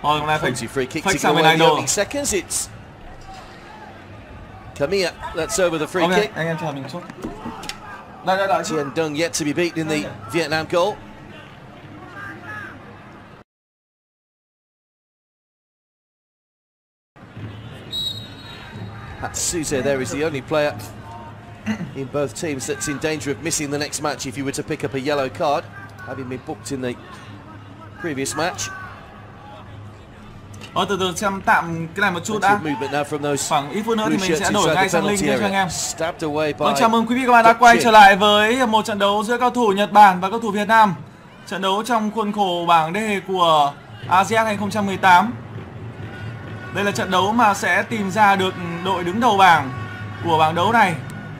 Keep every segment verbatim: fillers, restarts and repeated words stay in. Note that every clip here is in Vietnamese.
Thôi hôm nay phải phách sang bên này rồi. Camilla, that's over the free Okay, kick. anh em chờ mình chút. Đây đây đây. Tien Dung yet to be beaten in the Vietnam goal. Hatsuze there is the only player in both teams that's in danger of missing the next match if you were to pick up a yellow card, having been booked in the previous match. Ờ, từ từ xem tạm cái này một chút đã. Khoảng ít phút nữa thì mình sẽ đổi ngay sang link cho anh em. Vâng, chào mừng quý vị và các bạn đã quay trở lại với một trận đấu giữa cao thủ Nhật Bản và cao thủ Việt Nam. Trận đấu trong khuôn khổ bảng D của a sê an hai không một tám. Đây là trận đấu mà sẽ tìm ra được đội đứng đầu bảng của bảng đấu này.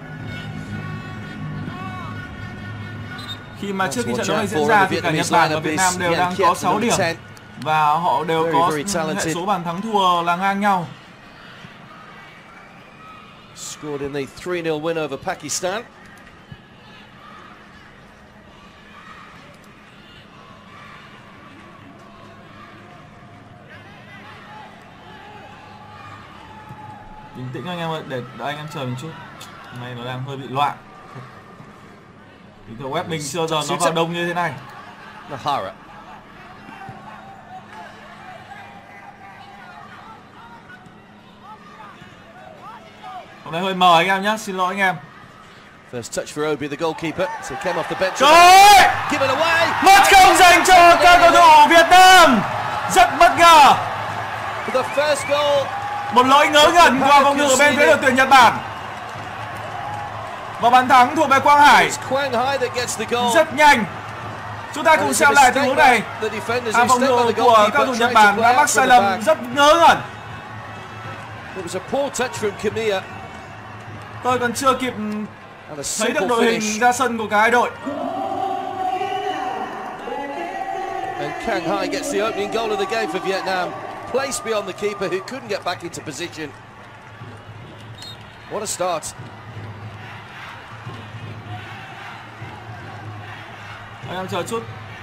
Khi mà trước khi trận đấu này diễn ra thì cả Nhật Bản và Việt Nam đều đang có sáu điểm. Và họ đều có hệ số bàn thắng thua là ngang nhau. Scored in the three nil win over Pakistan. Bình tĩnh anh em ơi, để anh em chờ một chút. Hôm nay nó đang hơi bị loạn. Bình thường web mình chưa giờ nó vào đông như thế này. Nahara. Hôm nay hơi mờ anh em nhé, xin lỗi anh em. First touch for Obi, the goalkeeper. So came off the bench. Trời ơi! Give it away. Mất công dành cho các cầu thủ Việt Nam. Rất bất ngờ. The first goal. Một lỗi ngớ ngẩn qua vòng ngự bên phía đội tuyển Nhật Bản. Và bàn thắng thuộc về Quang Hải. Rất nhanh. Chúng ta cùng xem lại tình huống này. À, vòng ngự của cầu thủ Nhật Bản đã mắc sai lầm rất ngớ ngẩn. It was a poor touch from Camilla. Tôi còn chưa kịp thấy được đội hình ra sân của cả hai đội. And Kang Hai gets the opening goal of the game for Vietnam. Placed beyond the keeper who couldn't get back into position. What a start. Anh em chờ chút.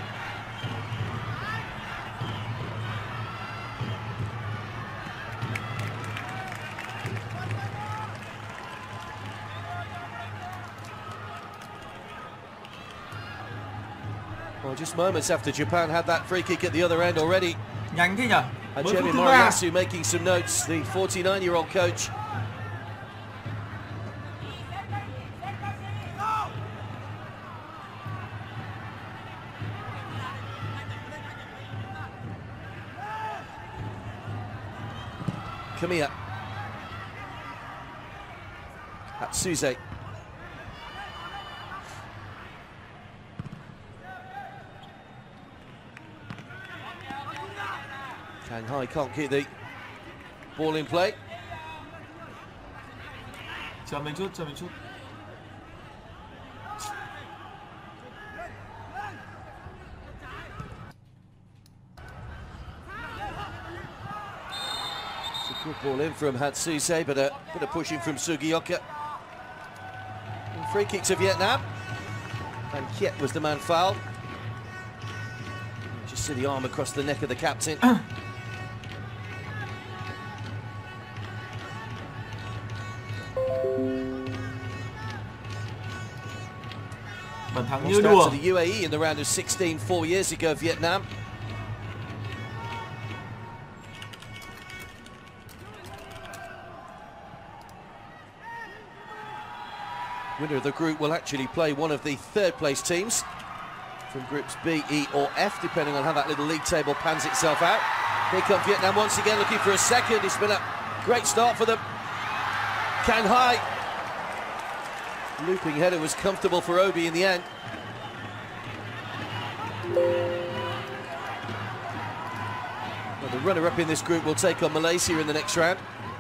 Well, just moments after Japan had that free kick at the other end already. Nhanh thế nhỉ? Hajime Moriyasu making some notes, the forty-nine-year-old coach. Camilla. Hatsuze. Kang Hai can't keep the ball in play. Chờ mình chút, chờ mình chút. It's a good ball in from Hatsuze, but a bit of pushing from Sugioka. And free kick to Vietnam. And Kiet was the man fouled. Just see the arm across the neck of the captain. Bàn thắng như đùa. To the U A E in the round of sixteen four years ago, Vietnam. Winner of the group will actually play one of the third place teams from groups B, E or F, depending on how that little league table pans itself out. Here comes Vietnam once again looking for a second. It's been a great start for them. Kang Hai. Looping header was comfortable for Obi in the end. Well, the runner-up in this group will take on Malaysia in the next round.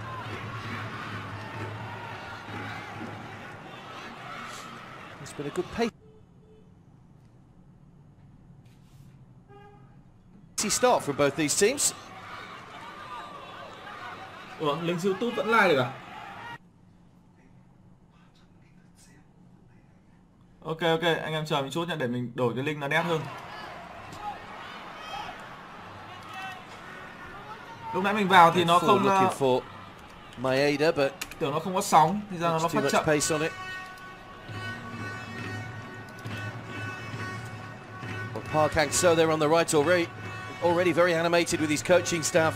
It's been a good pace. Start from both these teams. Ủa, link YouTube vẫn like được à? Ok ok, anh em chờ một chút nha, để mình đổi cái link nó nét hơn. Lúc nãy mình vào thì nó không uh, Maeda, but tưởng nó không có sóng, thì ra nó phát chậm. Well, Park Hang-seo there on the right already, already very animated with his coaching staff.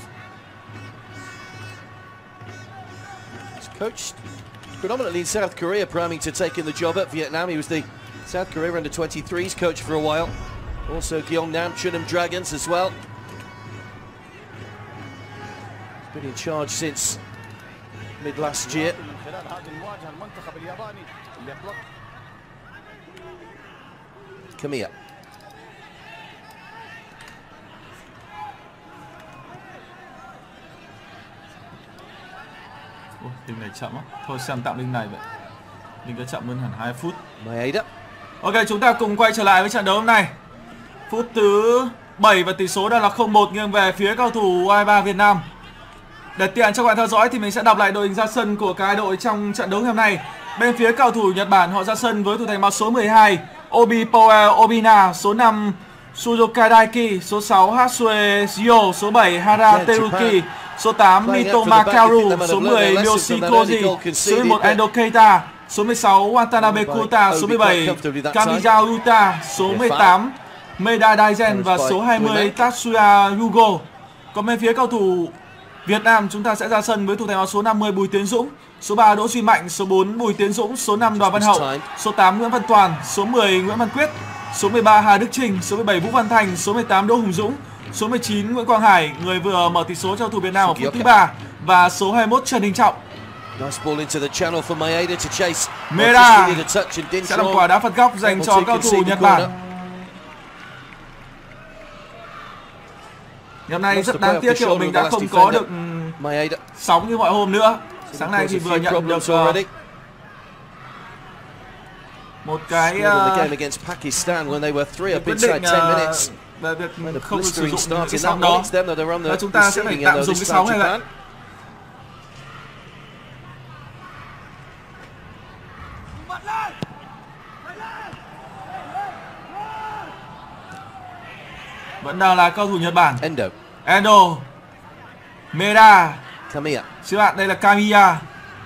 He's coached predominantly in South Korea, priming to take in the job at Vietnam. He was the South Korea under twenty-threes coach for a while. Also Gyeongnam Chunam Dragons as well. Been in charge since mid last year. Kamiya. Ủa, link này chậm á. Thôi xem tạm link này vậy. Link đã chậm hơn hẳn hai phút. Maeda. Ok, chúng ta cùng quay trở lại với trận đấu hôm nay. Phút thứ bảy và tỷ số đang là không một nghiêng về phía cầu thủ U hai mươi ba Việt Nam. Để tiện cho các bạn theo dõi thì mình sẽ đọc lại đội hình ra sân của cả hai đội trong trận đấu ngày hôm nay. Bên phía cầu thủ Nhật Bản họ ra sân với thủ thành áo số mười hai Obi Powell Obina, số năm Suzuka Daiki, số sáu Hatsue Shio, số bảy Hara Teruki, số tám Mitoma Kaoru, số mười Yoshi Koji, số mười một Endo Keita, số mười sáu Watanabe Kota, số mười bảy Kamiya Uta, số mười tám Maeda Daizen và số hai mươi Tatsuya Yugo. Còn bên phía cầu thủ Việt Nam chúng ta sẽ ra sân với thủ thành áo số năm mươi Bùi Tiến Dũng, số ba Đỗ Duy Mạnh, số bốn Bùi Tiến Dũng, số năm Đoàn Văn Hậu, số tám Nguyễn Văn Toàn, số mười Nguyễn Văn Quyết, số mười ba Hà Đức Trình, số mười bảy Vũ Văn Thành, số mười tám Đỗ Hùng Dũng, số mười chín Nguyễn Quang Hải, người vừa mở tỷ số cho cầu thủ Việt Nam ở phút thứ ba, và số hai mươi mốt Trần Đình Trọng. Maeda sẽ làm quả đá phạt góc dành cho cầu thủ Nhật Bản. Hôm nay rất đáng tiếc khi mình đã không có được sóng như mọi hôm nữa. Sáng nay thì vừa nhận được uh, một cái uh, quyết định uh, về việc không được sử dụng cái sóng đó. Và chúng ta sẽ phải tạm dùng cái sóng này vậy. Vẫn đang là cầu thủ Nhật Bản. Endo. Endo. Maeda. Kamiya. Xin bạn, đây là Kamiya.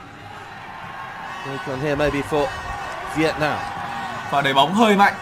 Còn here maybe for Vietnam. Và đẩy bóng hơi mạnh.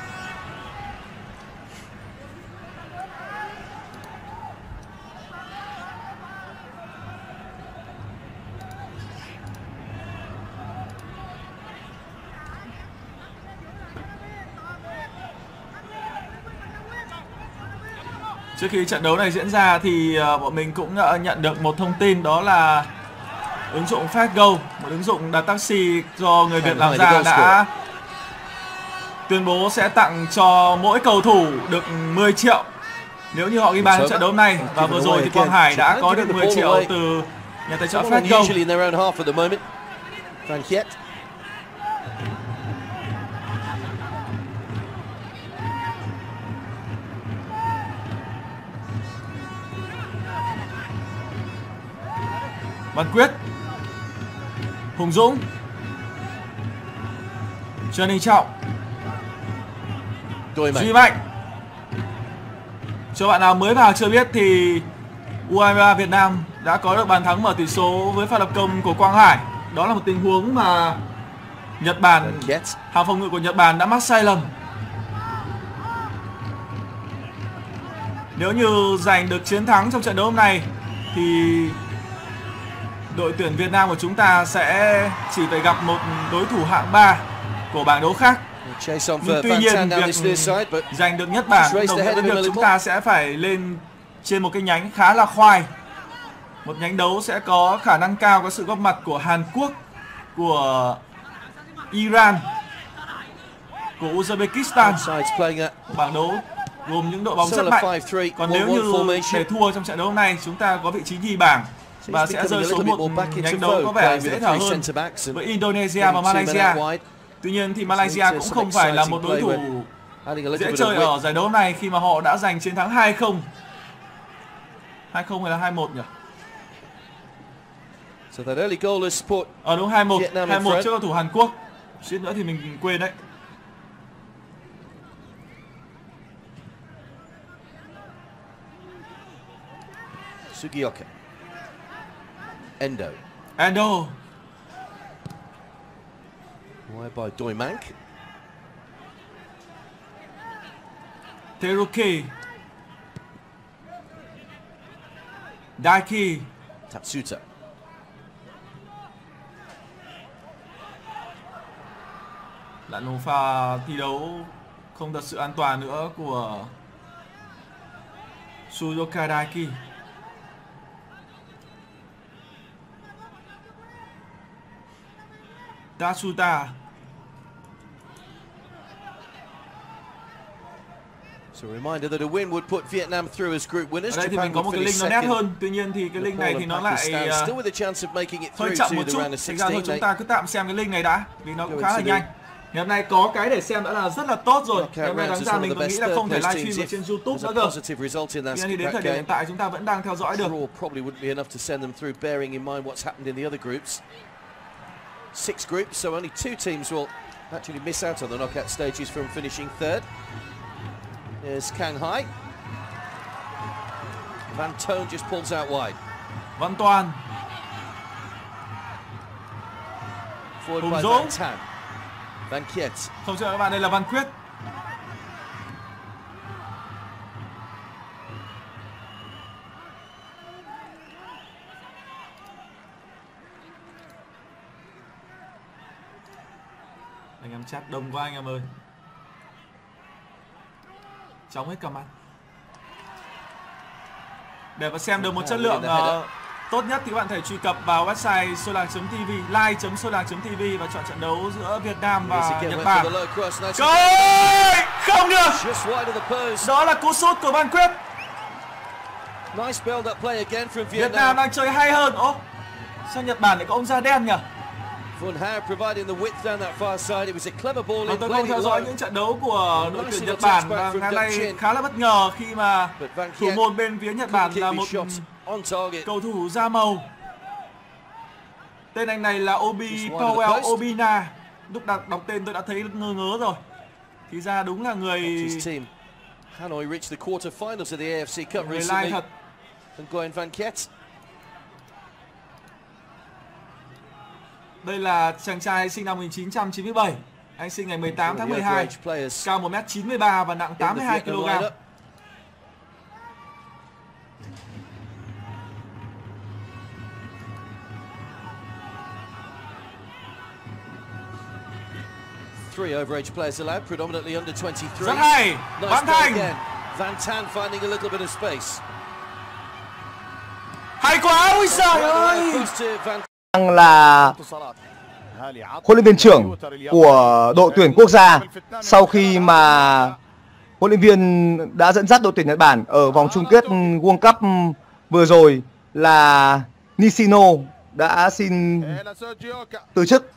Trước khi trận đấu này diễn ra thì uh, bọn mình cũng uh, nhận được một thông tin, đó là ứng dụng FastGo, một ứng dụng đặt taxi do người Việt làm ra, đã tuyên bố sẽ tặng cho mỗi cầu thủ được mười triệu nếu như họ ghi bàn trong trận đấu hôm nay. Và vừa rồi thì Quang Hải đã có được mười triệu từ nhà tài trợ FastGo. Văn Quyết, Hùng Dũng, Trần Đình Trọng, Duy Mạnh. Cho bạn nào mới vào chưa biết thì U hai mươi ba Việt Nam đã có được bàn thắng mở tỷ số với pha lập công của Quang Hải. Đó là một tình huống mà Nhật Bản, hàng phòng ngự của Nhật Bản đã mắc sai lầm. Nếu như giành được chiến thắng trong trận đấu hôm nay thì đội tuyển Việt Nam của chúng ta sẽ chỉ phải gặp một đối thủ hạng ba của bảng đấu khác. Nhưng tuy nhiên việc giành được nhất bảng đồng nghĩa với việc chúng ta sẽ phải lên trên một cái nhánh khá là khoai. Một nhánh đấu sẽ có khả năng cao có sự góp mặt của Hàn Quốc, của Iran, của Uzbekistan. Bảng đấu gồm những đội bóng rất mạnh. Còn nếu như để thua trong trận đấu hôm nay, chúng ta có vị trí nhì bảng và sẽ rơi xuống một nhánh đấu có vẻ dễ thở hơn với Indonesia và Malaysia. Tuy nhiên thì Malaysia cũng không phải là một đối thủ dễ chơi ở giải đấu này khi mà họ đã giành chiến thắng hai không. hai không hay là hai một nhỉ? Ờ đúng, hai một. hai một trước cầu thủ Hàn Quốc. Suýt nữa thì mình quên đấy. Sugioka. Endo. Endo. Wide by Doimank. Teruki. Daiki. Tatsuta. Lại một pha thi đấu không thật sự an toàn nữa của Suzuka Daiki. Tatsuta. So a reminder that a win would put Vietnam through as group winners. Ở đây thì mình có một cái link nó nét hơn, tuy nhiên thì cái link này thì nó lại hơi chậm một chút. Thành ra thôi chúng ta cứ tạm xem cái link này đã, vì nó cũng khá là nhanh. Ngày hôm nay có cái để xem đã là rất là tốt rồi. Ngày hôm nay đáng ra mình còn nghĩ là không thể livestream ở trên YouTube nữa cơ. Tuy nhiên thì đến thời điểm hiện tại chúng ta vẫn đang theo dõi được. Six groups, so only two teams will actually miss out on the knockout stages from finishing third. There's Kang Hai. Van Tone just pulls out wide. Văn Toàn. Forward by Van Tan. Van Kiet. Không chào các bạn, đây là Văn Quyết. Anh em chat đông quá anh em ơi. Chóng hết cả mặt. Để mà xem được một chất lượng uh, tốt nhất thì các bạn thể truy cập vào website solang chấm tv, live chấm solang chấm tv và chọn trận đấu giữa Việt Nam và Nhật Bản. Trời, không được. Đó là cú sút của Văn Quyết. Việt Nam đang chơi hay hơn. Ố, sao Nhật Bản lại có ông da đen nhỉ? Von Haar providing the width down that far side. It was a clever ball in. Tôi không theo dõi những trận đấu của đội tuyển Nhật Bản và ngày nay khá là bất ngờ khi mà thủ môn bên phía Nhật Bản là một cầu thủ da màu. Tên anh này là Obi Powell Obina. Lúc đặt đọc tên tôi đã thấy ngơ ngớ rồi. Thì ra đúng là người Hanoi reached the quarterfinals of the A F C Cup người recently. lai thật. Nguyen Van Kiet. Đây là chàng trai sinh năm một nghìn chín trăm chín mươi bảy. Anh sinh ngày mười tám tháng mười hai, cao một mét chín mươi ba và nặng tám mươi hai ki lô gam. Three overage players allowed, predominantly under twenty-three. Rất hay. Văn Thành. Van Tan finding a little bit of space. Hay quá, ôi trời ơi. Là huấn luyện viên trưởng của đội tuyển quốc gia sau khi mà huấn luyện viên đã dẫn dắt đội tuyển Nhật Bản ở vòng chung kết World Cup vừa rồi là Nishino đã xin từ chức.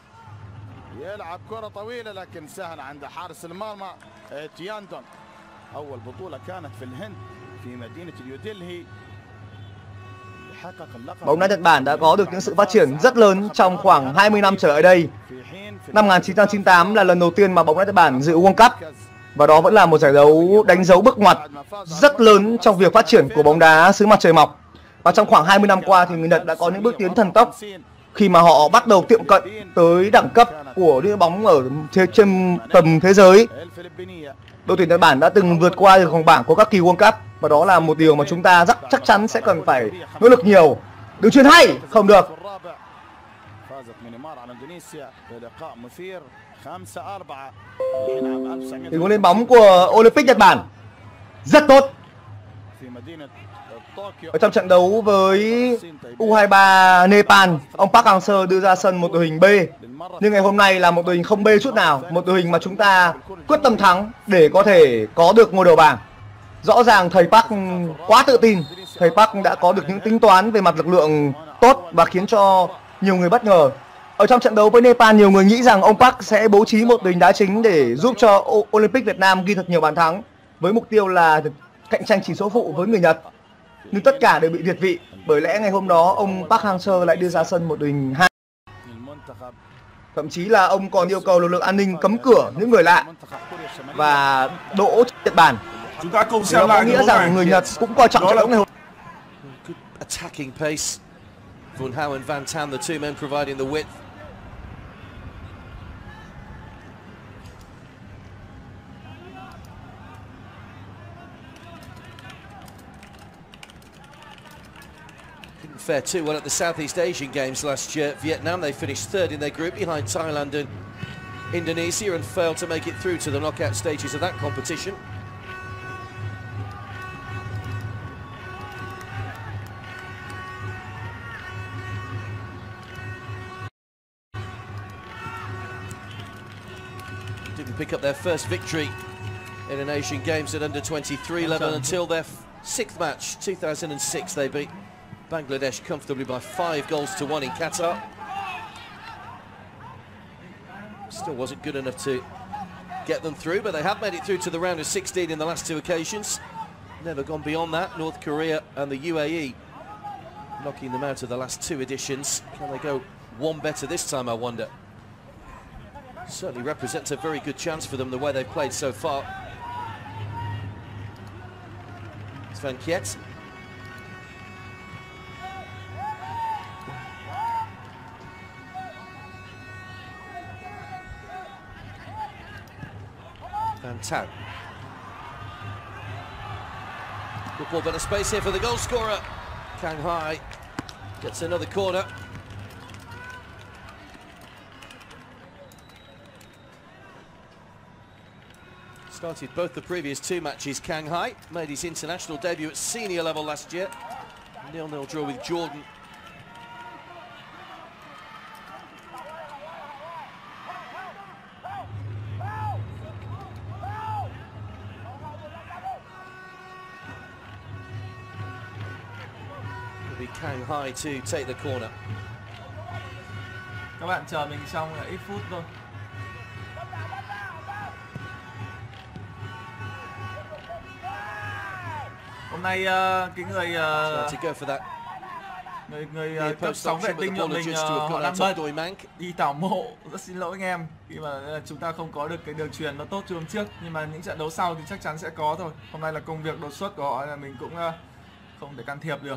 Bóng đá Nhật Bản đã có được những sự phát triển rất lớn trong khoảng hai mươi năm trở lại đây. Năm một nghìn chín trăm chín mươi tám là lần đầu tiên mà bóng đá Nhật Bản dự World Cup. Và đó vẫn là một giải đấu đánh dấu bước ngoặt rất lớn trong việc phát triển của bóng đá xứ mặt trời mọc. Và trong khoảng hai mươi năm qua thì người Nhật đã có những bước tiến thần tốc khi mà họ bắt đầu tiệm cận tới đẳng cấp của đĩa bóng ở trên tầm thế giới. Đội tuyển Nhật Bản đã từng vượt qua được vòng bảng của các kỳ World Cup và đó là một điều mà chúng ta rất chắc chắn sẽ cần phải nỗ lực nhiều. Đường chuyền hay, không được. Tình huống lên bóng của Olympic Nhật Bản rất tốt. Ở trong trận đấu với U hai mươi ba Nepal, ông Park Hang-seo đưa ra sân một đội hình B. Nhưng ngày hôm nay là một đội hình không B chút nào, một đội hình mà chúng ta quyết tâm thắng để có thể có được ngôi đầu bảng. Rõ ràng thầy Park quá tự tin, thầy Park đã có được những tính toán về mặt lực lượng tốt và khiến cho nhiều người bất ngờ. Ở trong trận đấu với Nepal, nhiều người nghĩ rằng ông Park sẽ bố trí một đội hình đá chính để giúp cho Olympic Việt Nam ghi thật nhiều bàn thắng với mục tiêu là cạnh tranh chỉ số phụ với người Nhật. Nhưng tất cả đều bị việt vị, bởi lẽ ngày hôm đó ông Park Hang-seo lại đưa ra sân một đội hình hai. Thậm chí là ông còn yêu cầu lực lượng an ninh cấm cửa những người lạ và đỗ Nhật Bản. Chúng ta cùng xem lại nghĩa rằng người Nhật cũng coi trọng trận đấu ngày hôm attacking pace. Van Houw and Van Tan, the two men providing the width. Didn't fare too well at the Southeast Asian Games last year. Vietnam, they finished third in their group behind Thailand and Indonesia and failed to make it through to the knockout stages of that competition. Didn't pick up their first victory in an Asian Games at under twenty-three level until their sixth match, two thousand six. They beat Bangladesh comfortably by five goals to one in Qatar. Still wasn't good enough to get them through, but they have made it through to the round of sixteen in the last two occasions. Never gone beyond that. North Korea and the U A E knocking them out of the last two editions. Can they go one better this time, I wonder? Certainly represents a very good chance for them, the way they've played so far. Sven Kiet. Van Tan. Good ball, better space here for the goal scorer. Kang Hai gets another corner. Started both the previous two matches. Kang Hai made his international debut at senior level last year. nil nil draw with Jordan. It'll be Kang Hai to take the corner. Các bạn chờ mình trong ít phút thôi. Hôm nay uh, cái người uh, người người uh, cấp sóng vệ tinh của mình uh, họ đang bận đi tảo mộ. Rất xin lỗi anh em khi mà uh, chúng ta không có được cái đường truyền nó tốt như hôm trước, nhưng mà những trận đấu sau thì chắc chắn sẽ có thôi. Hôm nay là công việc đột xuất của họ là mình cũng uh, không thể can thiệp được.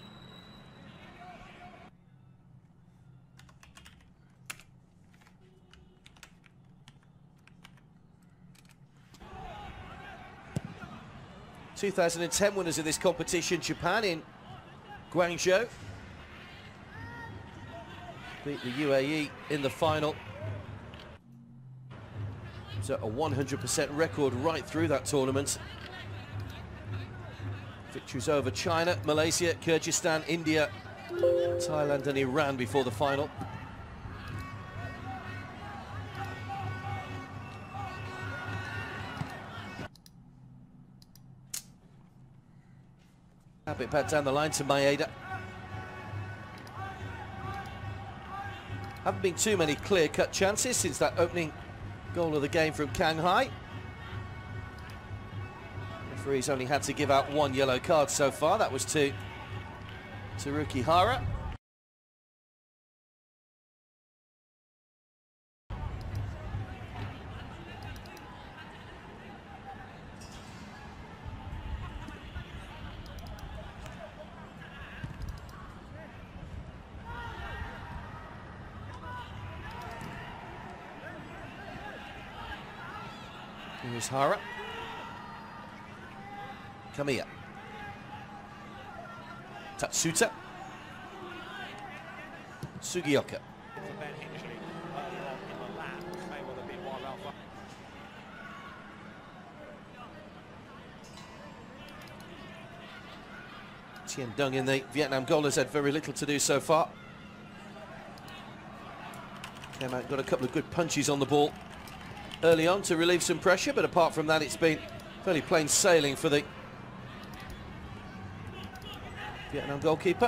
two thousand ten winners of this competition, Japan in Guangzhou. Beat the U A E in the final. So a one hundred percent record right through that tournament. Victories over China, Malaysia, Kyrgyzstan, India, Thailand and Iran before the final. Habit back down the line to Maeda. Haven't been too many clear-cut chances since that opening goal of the game from Kang Hai. Referee's only had to give out one yellow card so far. That was to Teruki Hara. Here's Hara. Kamiya. Tatsuta. Sugioka. Tien Dung in the Vietnam goal has had very little to do so far. Came out, got a couple of good punches on the ball early on to relieve some pressure, but apart from that it's been fairly plain sailing for the Vietnam goalkeeper.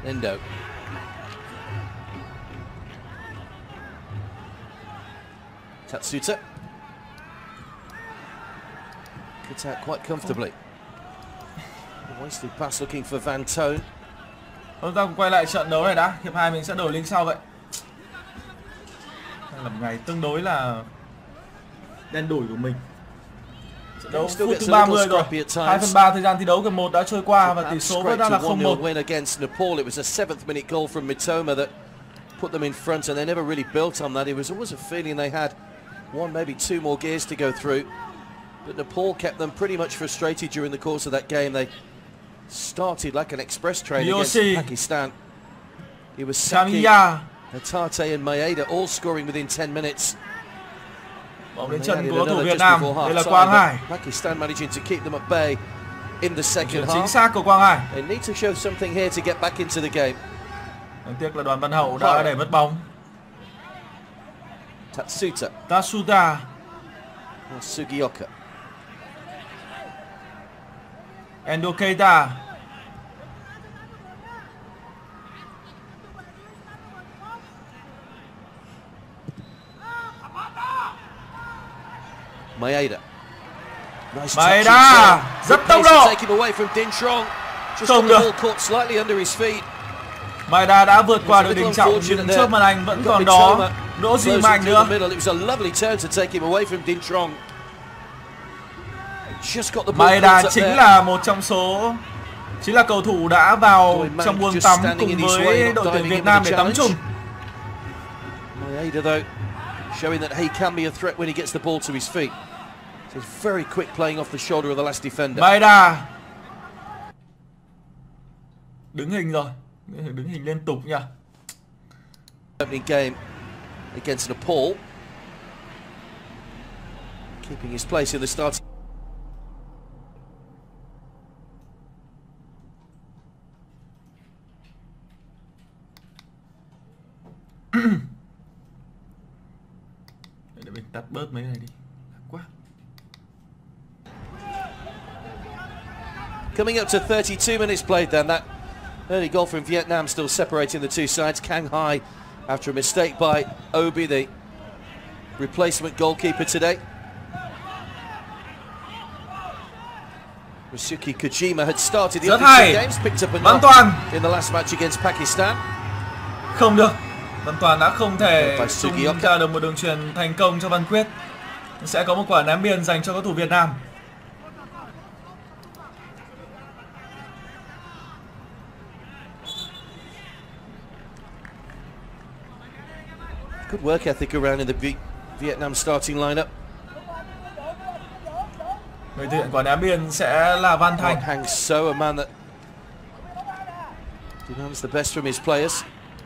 Endo. Tatsuta. Gets out quite comfortably. A wasted pass looking for Van Tone. Chúng ta cùng quay lại trận đấu này đã. Hiệp hai mình sẽ đổi link sau vậy. Đây là một ngày tương đối là đen đủi của mình. Trận đấu phút thứ ba mươi rồi. hai phần ba thời gian thi đấu gần một đã trôi qua và tỷ số vẫn đang là không một. Win against Nepal. It was a seventh minute goal from Mitoma that put them in front, and they never really built on that. It was always a feeling they had one, maybe two more gears to go through. But Nepal kept them pretty much frustrated during the course of that game. They started like an express train against Pakistan. It was Saki, Hatate and Maeda all scoring within ten minutes. Bóng đến chân của thủ Việt Nam. Đây là Quang Hải. Pakistan managing to keep them at bay in the second half. Chính xác của Quang Hải. They need to show something here to get back into the game. Đáng tiếc là Đoàn Văn Hậu đã để mất bóng. Tatsuta. Tatsuta. Sugioka. Endo Keita. Maeda. Nice Maeda rất tốc độ. Không được. Maeda đã vượt qua được Đình Trọng nhưng trước màn ảnh vẫn còn đó. Đỗ Duy Mạnh nữa. Maeda chính là một trong số chính là cầu thủ đã vào trong buồng tắm cùng với đội tuyển Việt Nam để tắm chung. Maeda though showing that he can be a threat when he gets the ball to his feet. So he's very quick playing off the shoulder of the last defender. Maeda đứng hình rồi, đứng hình liên tục nha. Opening game against Nepal, keeping his place in the starting. Để mình tắt bớt mấy này đi. Quá. Coming up to thirty-two minutes played then, that early goal from Vietnam still separating the two sides. Kang Hai after a mistake by Obi, the replacement goalkeeper today. Ryusuke Kojima had started the other games, picked up a knock in the last match against Pakistan. Không được. Văn Toàn đã không thể tung ra được một đường chuyền thành công cho Văn Quyết. Sẽ có một quả ném biên dành cho cầu thủ Việt Nam. Good work ethic around in the Vietnam starting lineup. Người thực hiện quả ném biên sẽ là Văn Thành. Hang So, a man that demands the best from his players.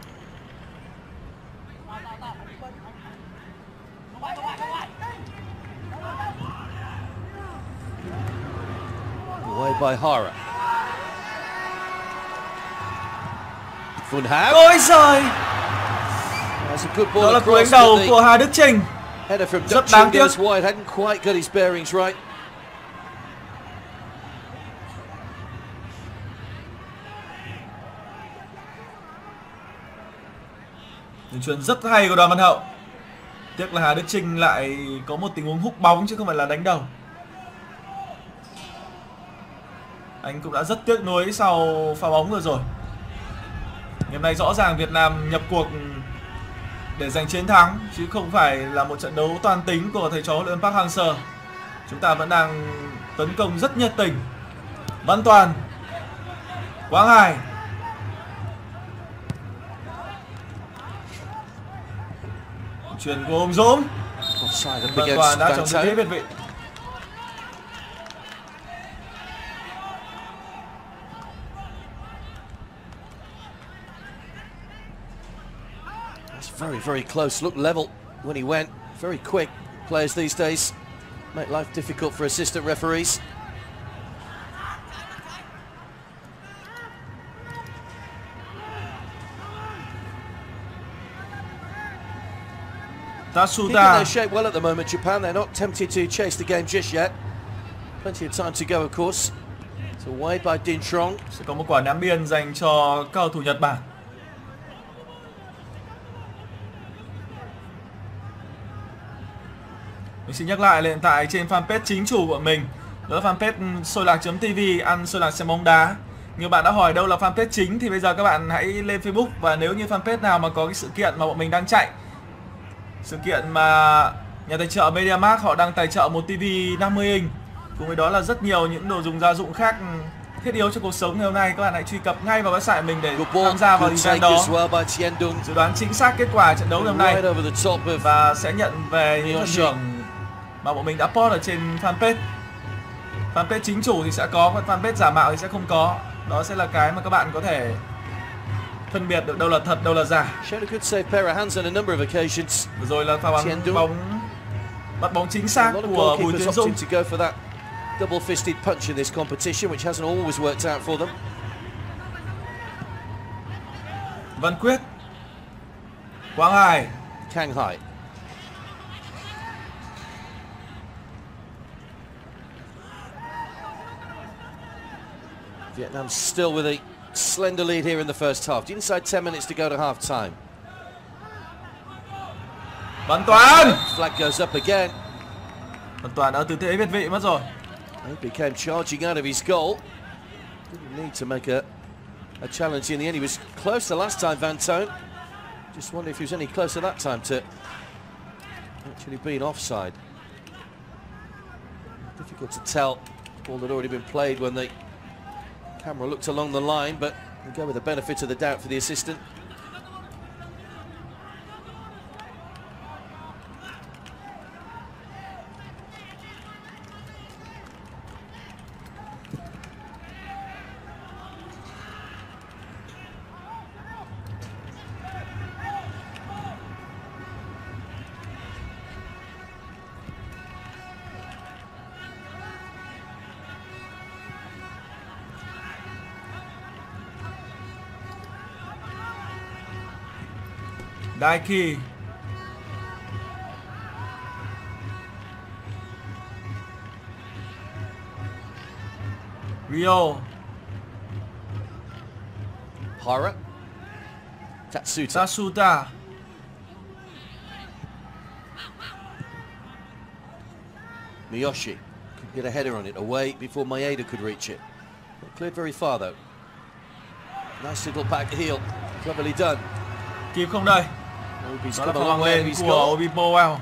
Away by Hara. Funham. Ôi giời. Đó là cú đánh đầu của Hà Đức Chinh. Rất đáng tiếc. Hadn't quite got his bearings right. Đường chuyền rất hay của Đoàn Văn Hậu. Tiếc là Hà Đức Chinh lại có một tình huống húc bóng chứ không phải là đánh đầu. Anh cũng đã rất tiếc nuối sau pha bóng vừa rồi. Ngày hôm nay rõ ràng Việt Nam nhập cuộc để giành chiến thắng chứ không phải là một trận đấu toàn tính của thầy trò huấn luyện Park Hang-seo. Chúng ta vẫn đang tấn công rất nhiệt tình. Văn Toàn, Quang Hải, chuyền của Hùng Dũng. Văn Toàn đã trong tư thế việt vị. Very, very close. Looked level when he went. Very quick. Players these days make life difficult for assistant referees. Tatsuta. Keeping their shape well at the moment, Japan. They're not tempted to chase the game just yet. Plenty of time to go, of course. It's away by Din Trong. Sẽ có một quả ném biên dành cho cầu thủ Nhật Bản. Mình xin nhắc lại là hiện tại trên fanpage chính chủ của mình, đó là fanpage soi lạc chấm tv, ăn soi lạc xem bóng đá. Nhiều bạn đã hỏi đâu là fanpage chính thì bây giờ các bạn hãy lên Facebook, và nếu như fanpage nào mà có cái sự kiện mà bọn mình đang chạy, sự kiện mà nhà tài trợ MediaMarkt họ đang tài trợ một tivi năm mươi inch, cùng với đó là rất nhiều những đồ dùng gia dụng khác thiết yếu cho cuộc sống ngày hôm nay, các bạn hãy truy cập ngay vào website mình để tham gia vào event đó, dự đoán chính xác kết quả trận đấu ngày hôm nay và sẽ nhận về những phần thưởng mà bọn mình đã post ở trên fanpage. Fanpage chính chủ thì sẽ có, còn fanpage giả mạo thì sẽ không có. Đó sẽ là cái mà các bạn có thể phân biệt được đâu là thật, đâu là giả. Vừa rồi là pha bắn bóng bắt bóng chính xác của Bùi Tiến Dũng. Double-fisted punch in this competition, which hasn't always worked out for them. Văn Quyết, Quang Hải, Kang Hai. Vietnam still with a slender lead here in the first half. Inside ten minutes to go to half time. Văn Toàn. Flag goes up again. Văn Toàn ở tư thế việt vị mất rồi. He became charging out of his goal. Didn't need to make a, a challenge in the end. He was close the last time, Van Tone. Just wonder if he was any closer that time to actually being offside. Difficult to tell. Ball had already been played when the camera looked along the line, but we go with the benefit of the doubt for the assistant. Daiki, Rio, Hara, Tatsuta. Tatsuta, Miyoshi could get a header on it away before Maeda could reach it. Not cleared very far though. Nice little back heel, cleverly done. Kịp không đây? Đó là pha bóng lên của Obi Powell.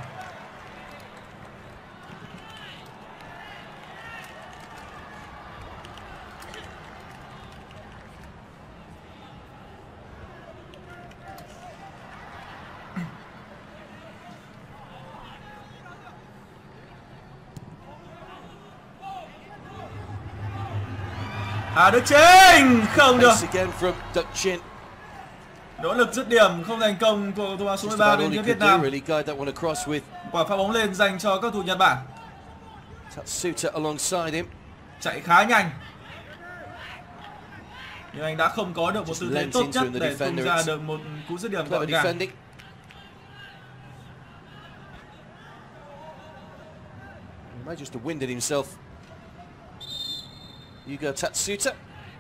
Hà Đức Chinh không được. Nỗ lực dứt điểm không thành công của thủ môn số mười ba bên phía Việt Nam. Quả phá bóng lên dành cho các thủ Nhật Bản. Chạy khá nhanh, nhưng anh đã không có được một tư thế tốt nhất để tung ra được một cú dứt điểm gọn gàng. Just winded himself. Yugo Tatsuta.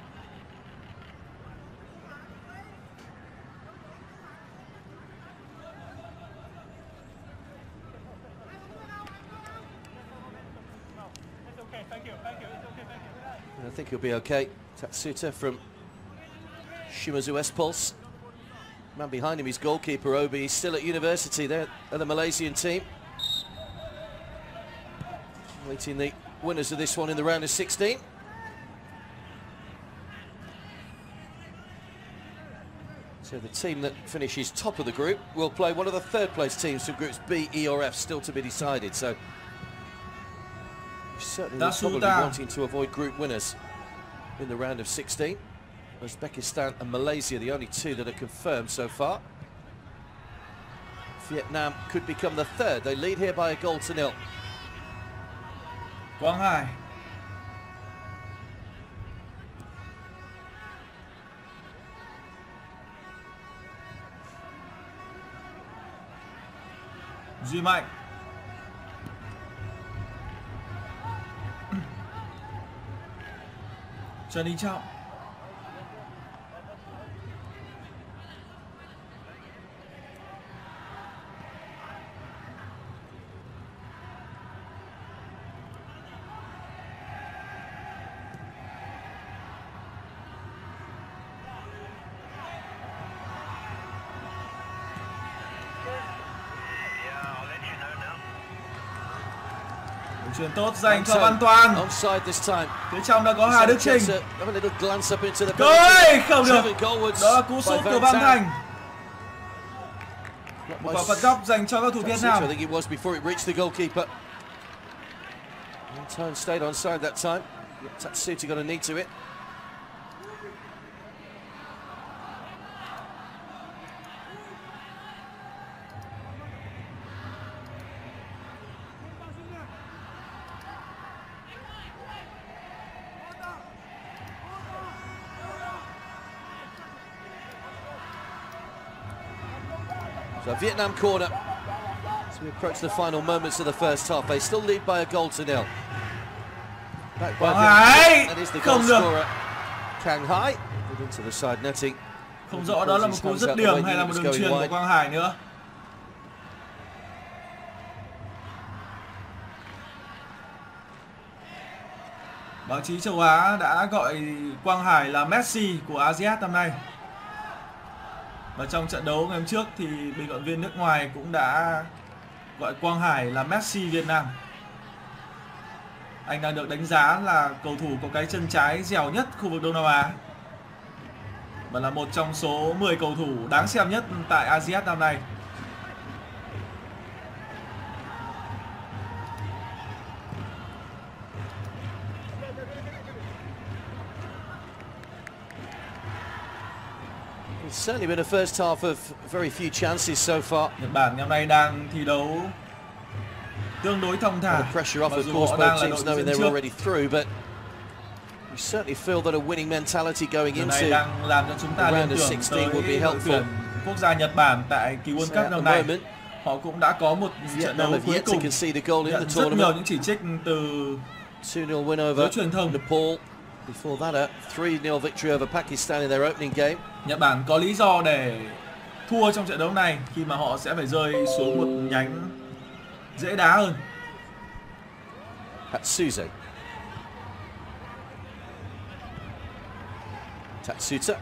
I think he'll be okay. Tatsuta from Shimazu S-Pulse. Man behind him is goalkeeper Obi. He's still at university there at the Malaysian team. Waiting the winners of this one in the round of sixteen. So the team that finishes top of the group will play one of the third place teams from groups B, E or F, still to be decided. So certainly will probably be wanting to avoid group winners in the round of sixteen. Uzbekistan and Malaysia, the only two that are confirmed so far. Vietnam could become the third. They lead here by a goal to nil. Quang Hải, Duy Mạnh, Trần Đình Trọng. Chuyển tốt dành cho Văn Toàn. Phía trong đã có Hà Đức Chinh. Cười không được. Đó là cú sút của Văn Thành. Một quả phạt góc dành cho các thủ Việt Nam. So Vietnam corner as we approach the final moments of the first half. They still lead by a goal to nil. Back by Vietnam. That is the goal scorer, Kang Hai. Put into the side netting. Không rõ đó là một cú dứt điểm hay là một đường chuyền của Quang Hải nữa. Báo chí châu Á đã gọi Quang Hải là Messi của a sê an năm nay. Và trong trận đấu ngày hôm trước thì bình luận viên nước ngoài cũng đã gọi Quang Hải là Messi Việt Nam. Anh đang được đánh giá là cầu thủ có cái chân trái dẻo nhất khu vực Đông Nam Á. Và là một trong số mười cầu thủ đáng xem nhất tại a sê an năm nay. It's certainly been a first half of very few chances so far. Nhật Bản năm nay đang thi đấu tương đối thong thả. The pressure off, of course, both teams knowing they're already through, but we certainly feel that a winning mentality going into đang làm cho chúng ta liên tưởng tới đội tuyển quốc gia Nhật Bản tại kỳ World Cup năm nay. Họ cũng đã có một trận đấu cuối cùng nhận rất nhiều những chỉ trích từ giới truyền thông. Before that, a three nil victory over Pakistan in their opening game. Nhật Bản có lý do để thua trong trận đấu này khi mà họ sẽ phải rơi xuống một nhánh dễ đá hơn. Hatsuze. Tatsuta.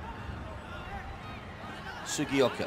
Sugioka.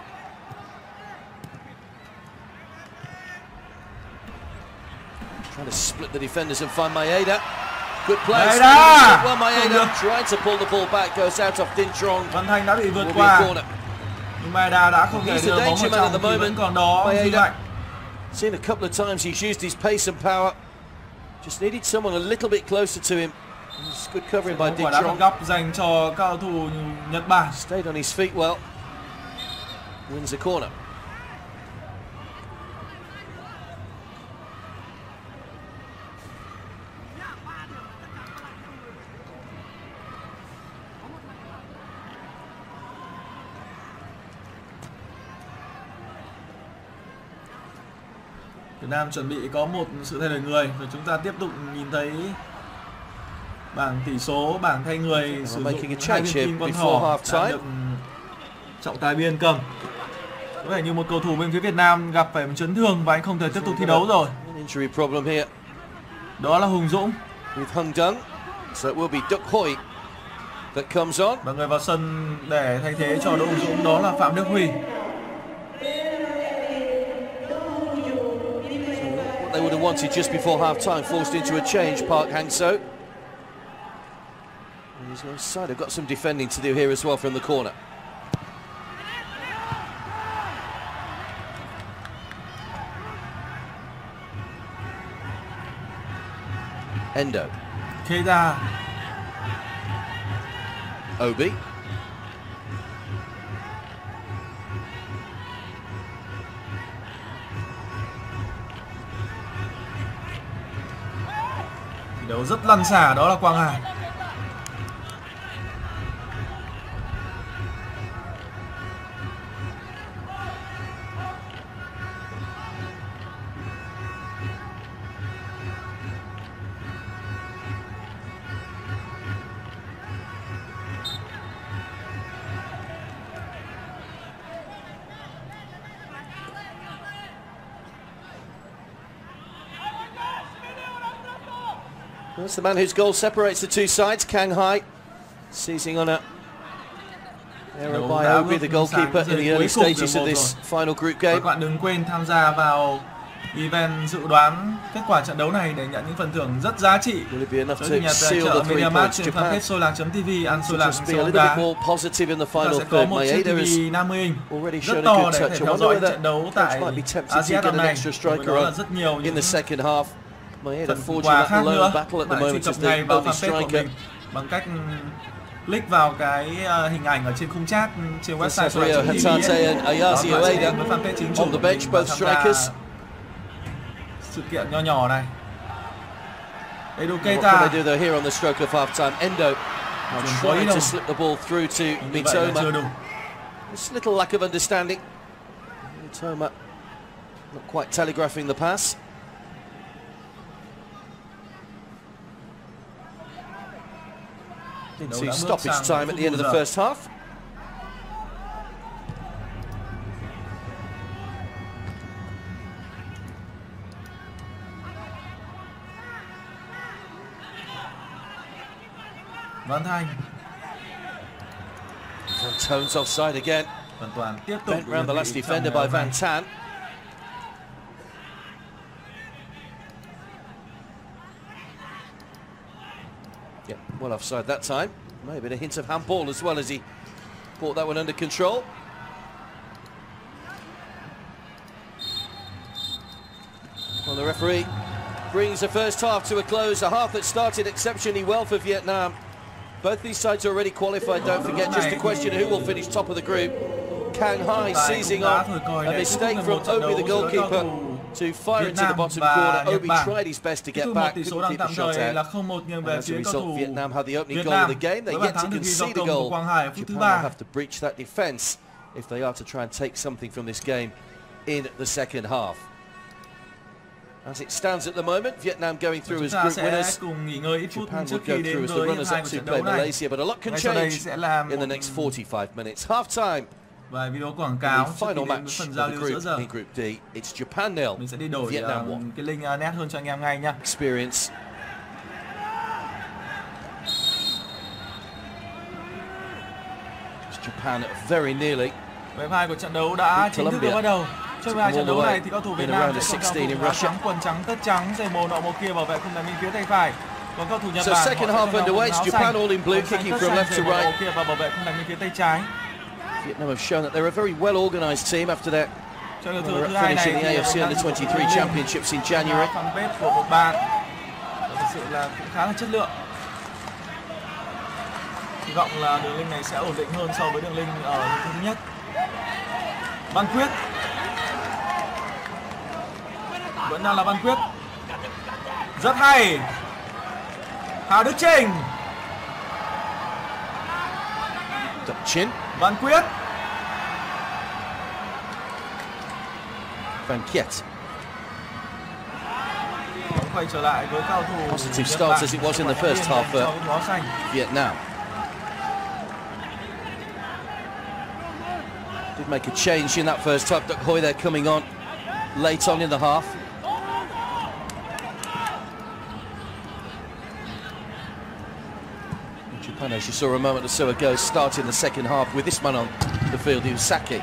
Trying to split the defenders and find Maeda. Good play. Maeda. Well, Maeda trying to pull the ball back, goes out of Dintrong. Văn Thành đã bị vượt qua. Nhưng Maeda đã không thể đưa bóng vào trong thì vẫn còn đó Duy Mạnh. Seen a couple of times he's used his pace and power. Just needed someone a little bit closer to him. It's good covering by Dintrong. Quả đá phạt góc dành cho các cầu thủ Nhật Bản. Stayed on his feet well. Wins the corner. Việt Nam chuẩn bị có một sự thay đổi người và chúng ta tiếp tục nhìn thấy bảng tỷ số, bảng thay người sử dụng hai viên kim con thỏ đã được trọng tài biên cầm. Có vẻ như một cầu thủ bên phía Việt Nam gặp phải một chấn thương và anh không thể tiếp tục thi đấu rồi. Đó là Hùng Dũng. Và người vào sân để thay thế cho Đỗ Hùng Dũng đó là Phạm Đức Huy. They would have wanted just before half-time, forced into a change, Park Hang-seo. He's offside. They've got some defending to do here as well from the corner. Endo. Keita. Obi. Đấu rất lăn xả đó là Quang Hải. That's the man whose goal separates the two sides. Kang Hai seizing on a error by Obi, the goalkeeper, in the early stages of this final group game. Các bạn đừng quên tham gia vào event dự đoán kết quả trận đấu này để nhận những phần thưởng rất giá trị. Cho sinh nhật tại chợ MediaMarkt trên fanpage Soilak chấm tv, ăn Soilak bóng đá. Chúng ta sẽ có một chiếc ti vi năm mươi inch rất to để có thể theo dõi trận đấu tại a si át năm nay. Với đó là rất nhiều những phần quà khác nữa. Bạn truy cập ngay vào fanpage của mình bằng cách click vào cái uh, hình ảnh ở trên khung chat trên website Soilak chấm tv. Đó, với fanpage chính chủ của mình và tham gia sự kiện nho nhỏ này. Edu Keita. What can they do though here on the stroke of half time? Endo trying to slip the ball through to Mitoma. Just a little lack of understanding. Mitoma not quite telegraphing the pass. Into stoppage time at the end of the first half. Văn Thành. Van Tone's offside again. Hoàn toàn tiếp tục bent round the last defender by Van Tan. Yeah, well offside that time. Maybe a hint of handball as well as he brought that one under control. Well, the referee brings the first half to a close, a half that started exceptionally well for Vietnam. Both these sides are already qualified, don't forget, just a question of who will finish top of the group. Kang Hai seizing on a mistake from Obi, the goalkeeper, to fire it to the bottom corner. Obi tried his best to get back, couldn't keep the shot out. And as a result, Vietnam had the opening goal of the game. They're yet to concede a goal. Japan will have to breach that defence if they are to try and take something from this game in the second half. As it stands at the moment, Vietnam going through as group winners. Japan would go through as the runners-up to play Malaysia, but a lot can change in the next forty-five minutes. Half-time. The final match of the group in Group D. It's Japan nil, Vietnam one. Experience. It's Japan very nearly. Vòng hai của trận đấu đã chính thức bắt đầu. Trong hai trận đấu này thì cầu thủ Việt Nam sẽ có cầu thủ áo trắng, quần trắng, tất trắng, giày màu nọ màu kia bảo vệ khung thành bên phía tay phải. Còn cầu thủ Nhật Bản so second half underway. Japan all in blue, kicking from left to right. Kia và bảo vệ khung thành bên phía tay trái. Vietnam have shown that they're a very well-organised team after their finishing the A F C Under twenty-three Championships in January. Fanpage của một bạn thực sự là cũng khá là chất lượng. Hy vọng là đường link này sẽ ổn định hơn so với đường link ở thứ nhất. Văn Quyết. Vẫn đang là Văn Quyết. Rất hay. Hà Đức Chinh. Chin. Văn Quyết. Van Kiet. Quay trở lại với cao thủ positive start as it was in the first half for Vietnam. Did make a change in that first half. Duc Hoi there coming on late on in the half. Japan, as you saw a moment or so ago, starting the second half with this man on the field, Saki.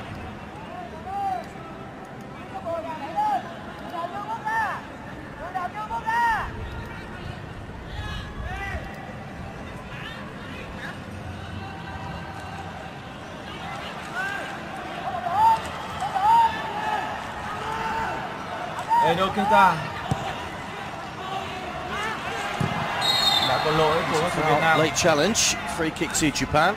Edu Keita đã có lỗi của các Việt Nam. Late challenge, free kick to Japan.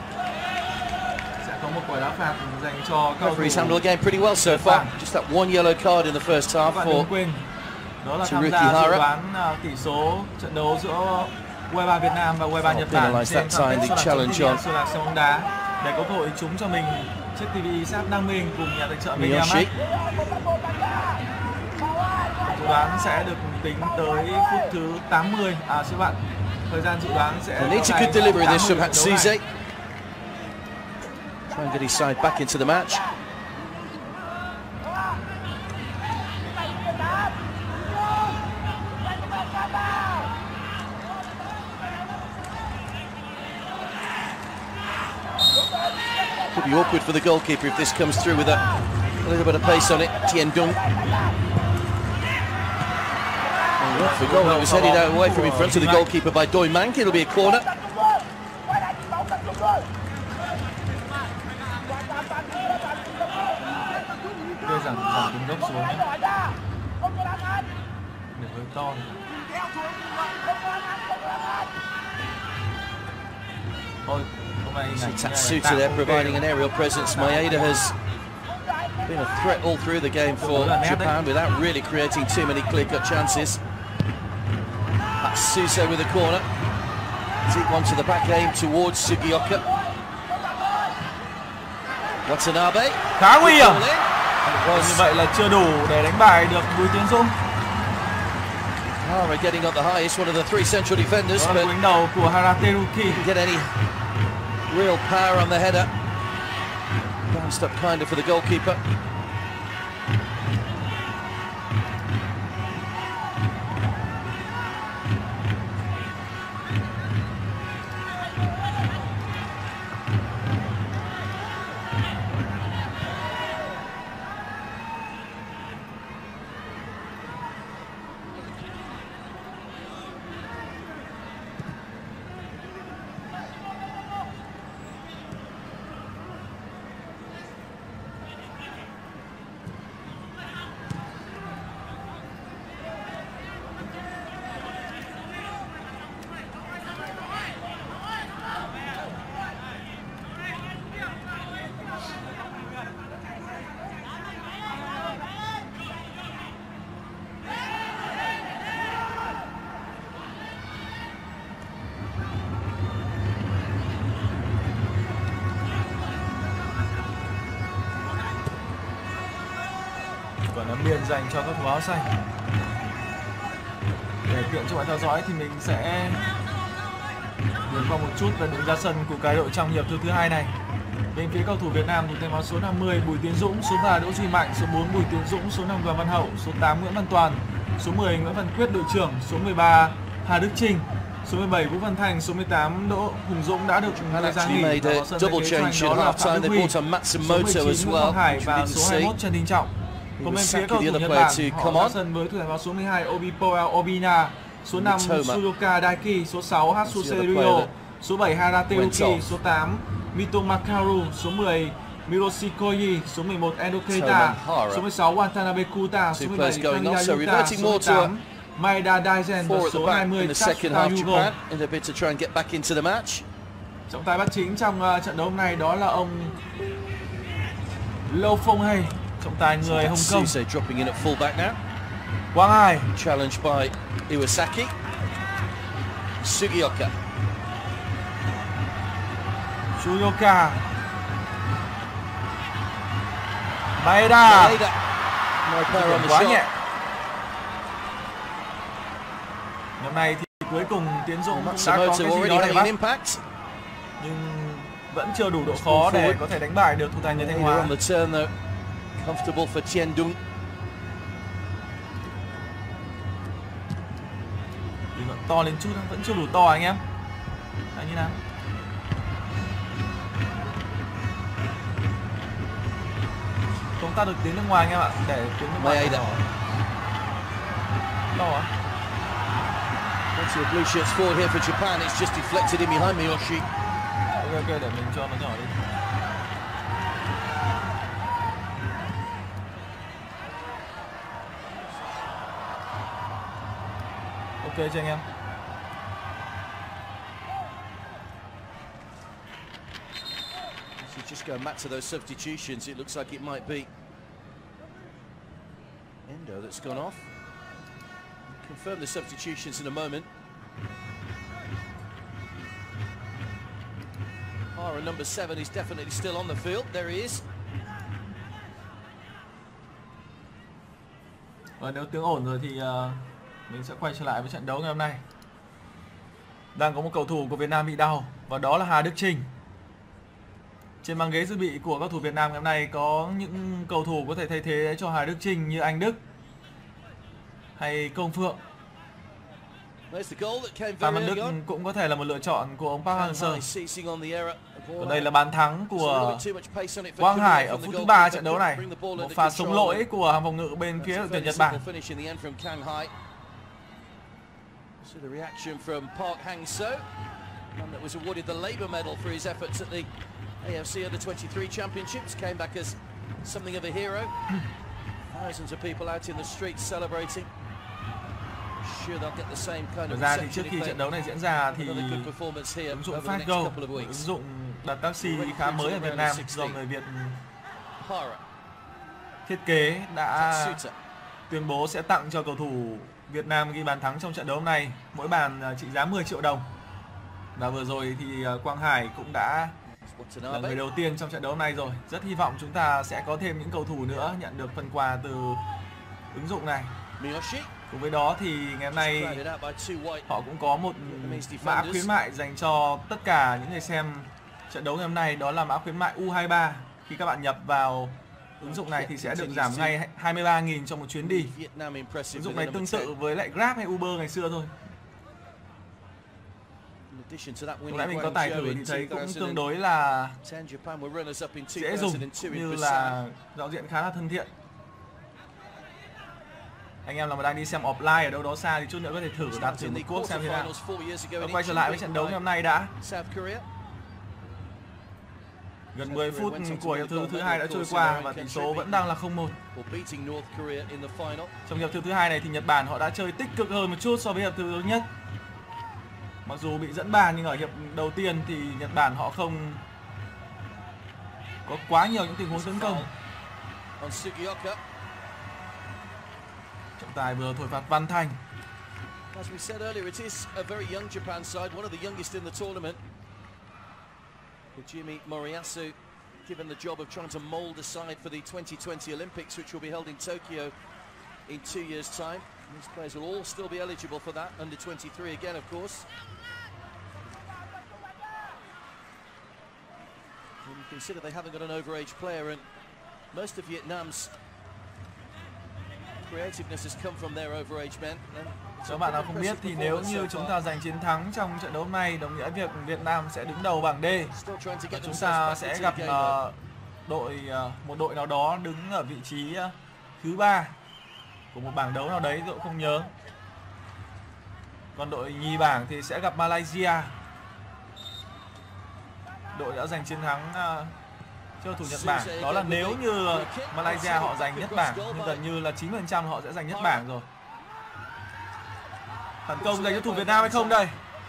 Sẽ có một quả đá phạt dành cho cầu thủ. Referees handled the game pretty well so far. Just that one yellow card in the first half for đó là tham gia dự đoán tỷ số trận đấu giữa U hai ba Việt Nam và U hai ba Nhật Bản trên fanpage Soilak bóng đá để có cơ hội trúng cho mình chiếc ti vi Sáp năm mươi cùng nhà tài trợ MediaMarkt. Dự đoán sẽ được tính tới phút thứ tám mươi. À xin bạn, thời gian dự đoán sẽ need a good delivery this from Hatsuze. Try and get his side back into the match. Could be awkward for the goalkeeper if this comes through with a, a little bit of pace on it. Tien Dung. The goal that was headed out away from in front of the goalkeeper by Doi Mank. It'll be a corner. Giảm giảm tính gốc xuống nhé. Để hơi to. Thôi, hôm nay Tatsuta there providing an aerial presence. Maeda has been a threat all through the game for Japan without really creating too many clear-cut chances. Tatsuta with a corner. Deep one to the back, aim towards Sugioka. Watanabe. Khá nguy hiểm. Như vậy là chưa đủ để đánh bại được Bùi Tiến Dũng. Hara getting up the highest, one of the three central defenders, but cú đầu của Hara Teruki didn't get any real power on the header. Bounced up kind of for the goalkeeper. Quả ném biên dành cho các thủ áo xanh. Để tiện cho bạn theo dõi thì mình sẽ điểm qua một chút về đường ra sân của cái đội trong hiệp thứ thứ hai này. Bên phía cầu thủ Việt Nam thủ tên áo số năm mươi Bùi Tiến Dũng, số ba Đỗ Duy Mạnh, số bốn Bùi Tiến Dũng, số năm Đoàn Văn Hậu, số tám Nguyễn Văn Toàn, số mười Nguyễn Văn Quyết đội trưởng, số mười ba Hà Đức Trinh, số mười bảy Vũ Văn Thành, số mười tám Đỗ Hùng Dũng đã được đưa ra nghỉ. Và vào sân thay thế cho anh đó là Phạm Đức Huy, số mười chín Nguyễn Quang Hải và số hai mươi mốt Trần Đình Trọng. Còn bên phía cầu thủ Nhật Bản, họ ra sân với thủ thành vào số mười hai Obipoel Obina, số năm Sudoka Daiki, số sáu Hatsuse Ryo, số bảy Hara Teruki, số tám Mito Makaru, số mười Miroshi Koyi, số mười một Endo Keita, số mười sáu Watanabe Kuta, số mười bảy Kamiya Yuta, số mười tám Maeda Daizen và số hai mươi Tatsuta Yugo. Trọng tài bắt chính trong uh, trận đấu hôm nay đó là ông Lâu Phong Hay, trọng tài người Hồng Kông. Dropping in at fullback now. Quang Hai. Challenged by Iwasaki. Sugioka. Sugioka. Maeda. No power on the quá shot. nhẹ. Năm nay thì cuối cùng Tiến Dũng cũng đã có cái gì đó để bắt, nhưng vẫn chưa đủ độ khó để có thể đánh bại được thủ thành người Thanh Hóa. Comfortable for Tien Dung. Bình luận to lên chút, vẫn chưa đủ to anh em. Là như nào? Chúng ta được tiếng nước ngoài anh em ạ, để tiếng nước ngoài đỏ. To à? Plenty of blue shirts forward here for Japan. It's just deflected in behind Miyoshi. Ok, ok, để mình cho nó nhỏ đi. Ok cho anh em. So just going back to those substitutions, it looks like it might be Endo that's gone off. Confirm the substitutions in a moment. Hara number seven is definitely still on the field. There he is. Và nếu tiếng ổn rồi thì uh, mình sẽ quay trở lại với trận đấu ngày hôm nay. Đang có một cầu thủ của Việt Nam bị đau và đó là Hà Đức Trinh. Trên băng ghế dự bị của các thủ Việt Nam ngày hôm nay có những cầu thủ có thể thay thế cho Hà Đức Trinh như Anh Đức hay Công Phượng. Phan Văn Đức cũng có thể là một lựa chọn của ông Park Hang-seo. Còn đây là bàn thắng của Quang Hải ở phút thứ ba trận đấu này. Một pha sống lỗi của hàng phòng ngự bên phía đội tuyển Nhật Bản. So the reaction from Park Hang-seo, man that was awarded the Labour Medal for his efforts at the A F C Under twenty-three Championships, came back as something of a hero. Thousands of people out in the streets celebrating. Sure they'll get the same kind of ra thì trước khi trận đấu này diễn ra thì ứng dụng Fastgo, ứng dụng đặt taxi khá mới ở Việt Nam do người Việt thiết kế đã tuyên bố sẽ tặng cho cầu thủ Việt Nam ghi bàn thắng trong trận đấu hôm nay, mỗi bàn trị giá mười triệu đồng. Và vừa rồi thì Quang Hải cũng đã là người đầu tiên trong trận đấu này rồi. Rất hy vọng chúng ta sẽ có thêm những cầu thủ nữa nhận được phần quà từ ứng dụng này. Cùng với đó thì ngày hôm nay họ cũng có một mã khuyến mại dành cho tất cả những người xem trận đấu ngày hôm nay, đó là mã khuyến mại U hai ba. Khi các bạn nhập vào ứng dụng này thì sẽ được giảm ngay hai mươi ba nghìn cho một chuyến đi. Ứng dụng này tương tự với lại Grab hay Uber ngày xưa thôi. Lúc nãy mình có tải thử thì thấy cũng tương đối là dễ dùng, như là giao diện khá là thân thiện. Anh em nào mà đang đi xem offline ở đâu đó xa thì chút nữa có thể thử đặt thử một cuốc xem thế nào. Và quay trở lại với trận đấu ngày hôm nay đã. Gần mười phút của hiệp thứ thứ hai đã trôi qua và tỷ số vẫn đang là không một. Trong hiệp thứ thứ hai này thì Nhật Bản họ đã chơi tích cực hơn một chút so với hiệp thứ nhất. Mặc dù bị dẫn bàn nhưng ở hiệp đầu tiên thì Nhật Bản họ không có quá nhiều những tình huống tấn công. Trọng tài vừa thổi phạt Văn Thành. As we said earlier, it is a very young Japan side, one of the youngest in the tournament. Hajime Moriyasu given the job of trying to mold the side for the twenty twenty Olympics, which will be held in Tokyo in two years' time. These players will all still be eligible for that, under twenty-three again, of course. When you consider they haven't got an overage player, and most of Vietnam's creativeness has come from their overage men. Cho bạn nào không biết thì nếu như chúng ta giành chiến thắng trong trận đấu này, đồng nghĩa việc Việt Nam sẽ đứng đầu bảng D. Và chúng ta sẽ gặp uh, đội uh, một đội nào đó đứng ở vị trí uh, thứ ba của một bảng đấu nào đấy, tôi không nhớ. Còn đội nhì bảng thì sẽ gặp Malaysia. Đội đã giành chiến thắng uh, cho thủ Nhật Bản. Đó là nếu như Malaysia họ giành nhất bảng, nhưng gần như là chín mươi phần trăm họ sẽ giành nhất bảng rồi. Phản công dành cho thủ Việt Nam hay không đây?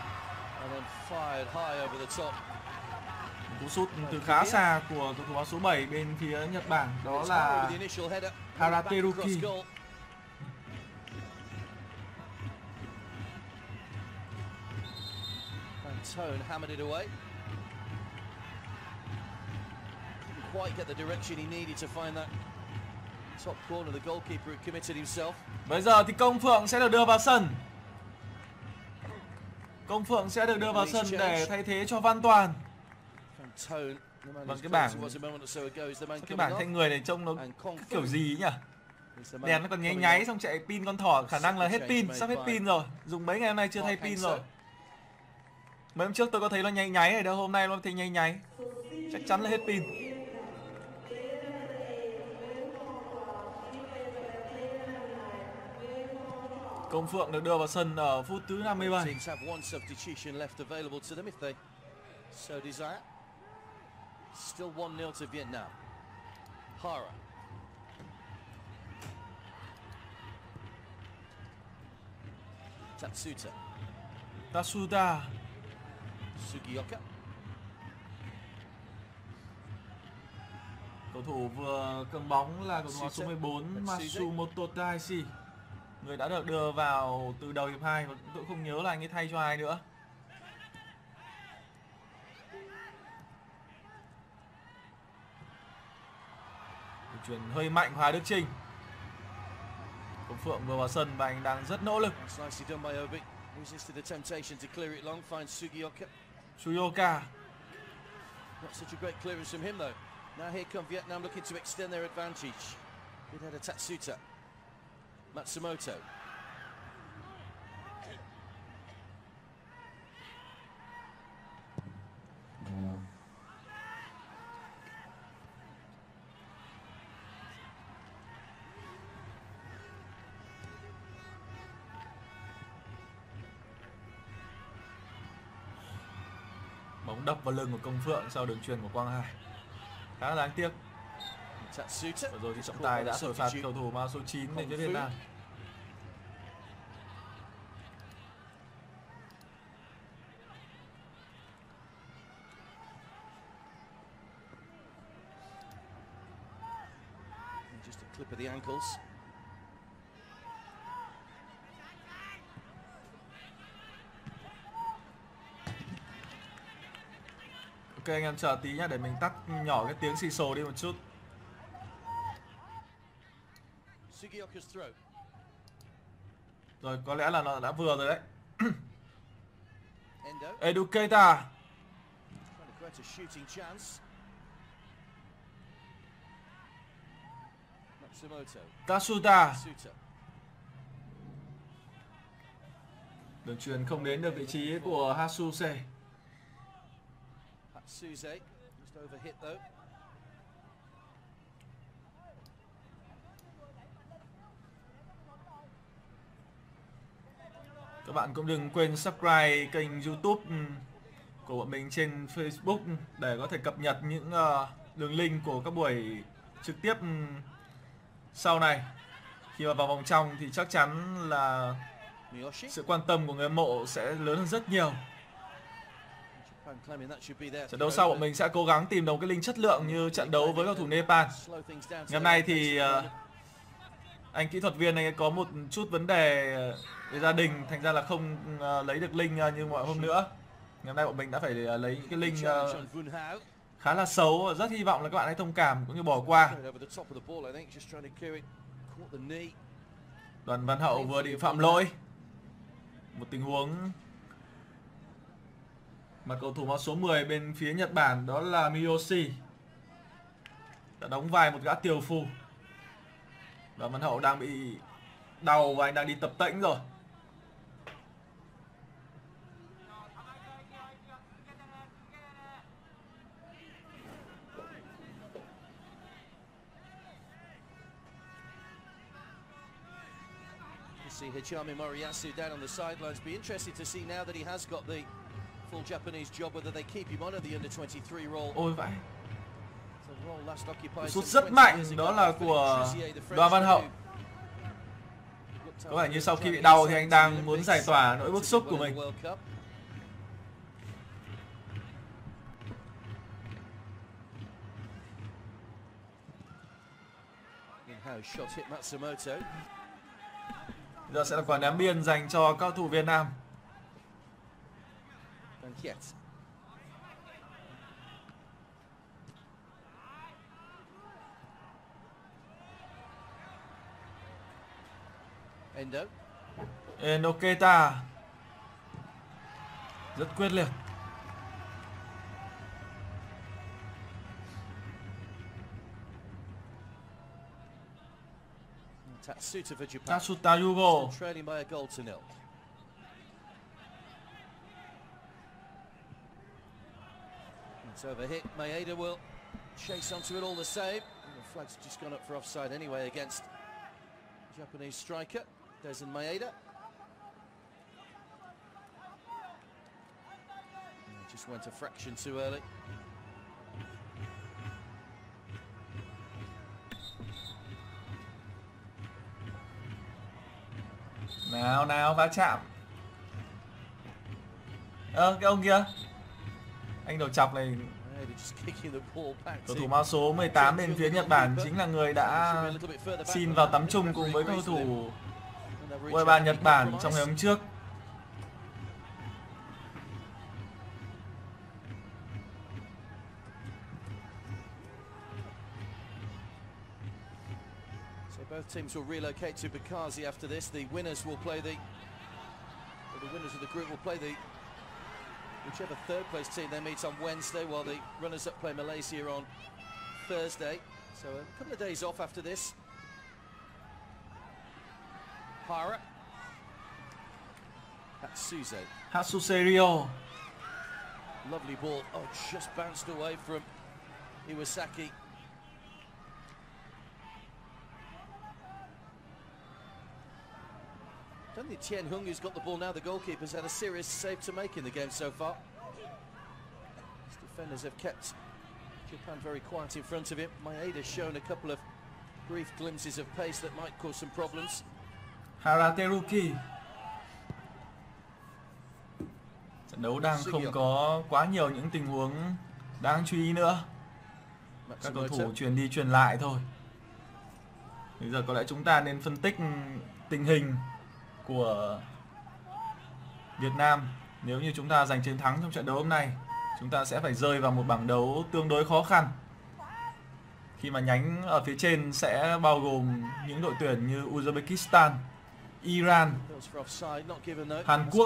Cú sút từ khá xa của cầu thủ áo số bảy bên phía Nhật Bản, đó là Harateruki. Quite get the direction he needed to find that top corner. The goalkeeper had committed himself. Bây giờ thì Công Phượng sẽ được đưa vào sân. Công Phượng sẽ được đưa vào sân để thay thế cho Văn Toàn. Bằng cái bảng cái bảng thay người này trông nó kiểu gì nhỉ? Đèn nó còn nháy nháy, xong chạy pin con thỏ, khả năng là hết pin, sắp hết pin rồi. Dùng mấy ngày hôm nay chưa thay pin rồi. Mấy hôm trước tôi có thấy nó nháy nháy rồi đâu, hôm nay nó thấy nháy nháy. Chắc chắn là hết pin. Công Phượng được đưa vào sân ở phút thứ năm mươi bảy. Still one nil to Vietnam. Hara. Tatsuta. Tatsuta. Sugioka. Cầu thủ vừa cầm bóng là cầu thủ số mười bốn Matsumoto Taishi, người đã được đưa vào từ đầu hiệp hai và tôi không nhớ là anh ấy thay cho ai nữa. Chuyển hơi mạnh Hòa Đức Trinh. Công Phượng vừa vào sân và anh đang rất nỗ lực. Suyoka. Not such a great clearance from him though. Now here come Vietnam looking to extend their advantage. Good header Tatsuta. Matsumoto. Bóng đập vào lưng của Công Phượng sau đường chuyền của Quang Hải. Khá là đáng tiếc. Vừa rồi thì trọng tài đã thổi phạt cầu thủ mang số chín để cho Việt Nam. Just a clip of the ankles. Ok anh em chờ tí nhá, để mình tắt nhỏ cái tiếng xì xồ đi một chút. Rồi có lẽ là nó đã vừa rồi đấy. Edu Keita. Tasuta. Đường chuyền không đến được vị trí của Hasuse. Suze just overhit though. Các bạn cũng đừng quên subscribe kênh YouTube của bọn mình trên Facebook để có thể cập nhật những uh, đường link của các buổi trực tiếp sau này. Khi mà vào vòng trong thì chắc chắn là sự quan tâm của người hâm mộ sẽ lớn hơn rất nhiều. Trận đấu sau bọn mình sẽ cố gắng tìm đồng cái link chất lượng như trận đấu với cầu thủ Nepal. Ngày hôm nay thì uh, anh kỹ thuật viên này có một chút vấn đề về gia đình, thành ra là không uh, lấy được link uh, như mọi hôm nữa. Ngày hôm nay bọn mình đã phải uh, lấy cái link uh, khá là xấu và rất hy vọng là các bạn hãy thông cảm cũng như bỏ qua. Đoàn Văn Hậu vừa định phạm lỗi. Một tình huống mà cầu thủ màu số mười bên phía Nhật Bản đó là Miyoshi đã đóng vai một gã tiều phu. Đoàn Văn Hậu đang bị đau và anh đang đi tập tễnh rồi. See Hichami Moriyasu down on the sidelines. Be interested to see now that he has got the full Japanese job whether they keep him on at the under twenty-three role. Ôi vậy. Sút rất mạnh đó là của Đoàn Văn Hậu. Có vẻ như sau khi bị đau thì anh đang muốn giải tỏa nỗi bức xúc của mình. Giờ sẽ là quả ném biên dành cho cao thủ Việt Nam. Endo. Endo Keita rất quyết liệt. Tatsuta for Japan. Tatsuta Yugo. Trailing by a goal to nil. It's overhit. Maeda will chase onto it all the same. And the flag's just gone up for offside anyway against Japanese striker Dezen Maeda. Just went a fraction too early. Nào nào va chạm. Ơ à, cái ông kia. Anh đầu chọc này. Cầu thủ mã số mười tám bên phía Nhật Bản chính là người đã xin vào tắm chung cùng với cầu thủ u hai ba Nhật Bản trong ngày hôm trước. Both teams will relocate to Benghazi after this. The winners will play the, well, the winners of the group will play the whichever third place team they meet on Wednesday, while the runners-up play Malaysia on Thursday. So a couple of days off after this. Hara. Hatsuze. Hatsuse Ryo. Lovely ball. Oh, just bounced away from Iwasaki. I don't think Tien Hung, who's got the ball now, the goalkeeper's had a serious save to make in the game so far. Defenders have kept Japan very quiet in front of him. Maeda shown a couple of brief glimpses of pace that might cause some problems. Hara Teruki. Trận đấu đang không có quá nhiều những tình huống đáng chú ý nữa. Các cầu thủ truyền đi truyền lại thôi. Bây giờ có lẽ chúng ta nên phân tích tình hình của Việt Nam. Nếu như chúng ta giành chiến thắng trong trận đấu hôm nay, chúng ta sẽ phải rơi vào một bảng đấu tương đối khó khăn. Khi mà nhánh ở phía trên sẽ bao gồm những đội tuyển như Uzbekistan, Iran, Hàn Quốc,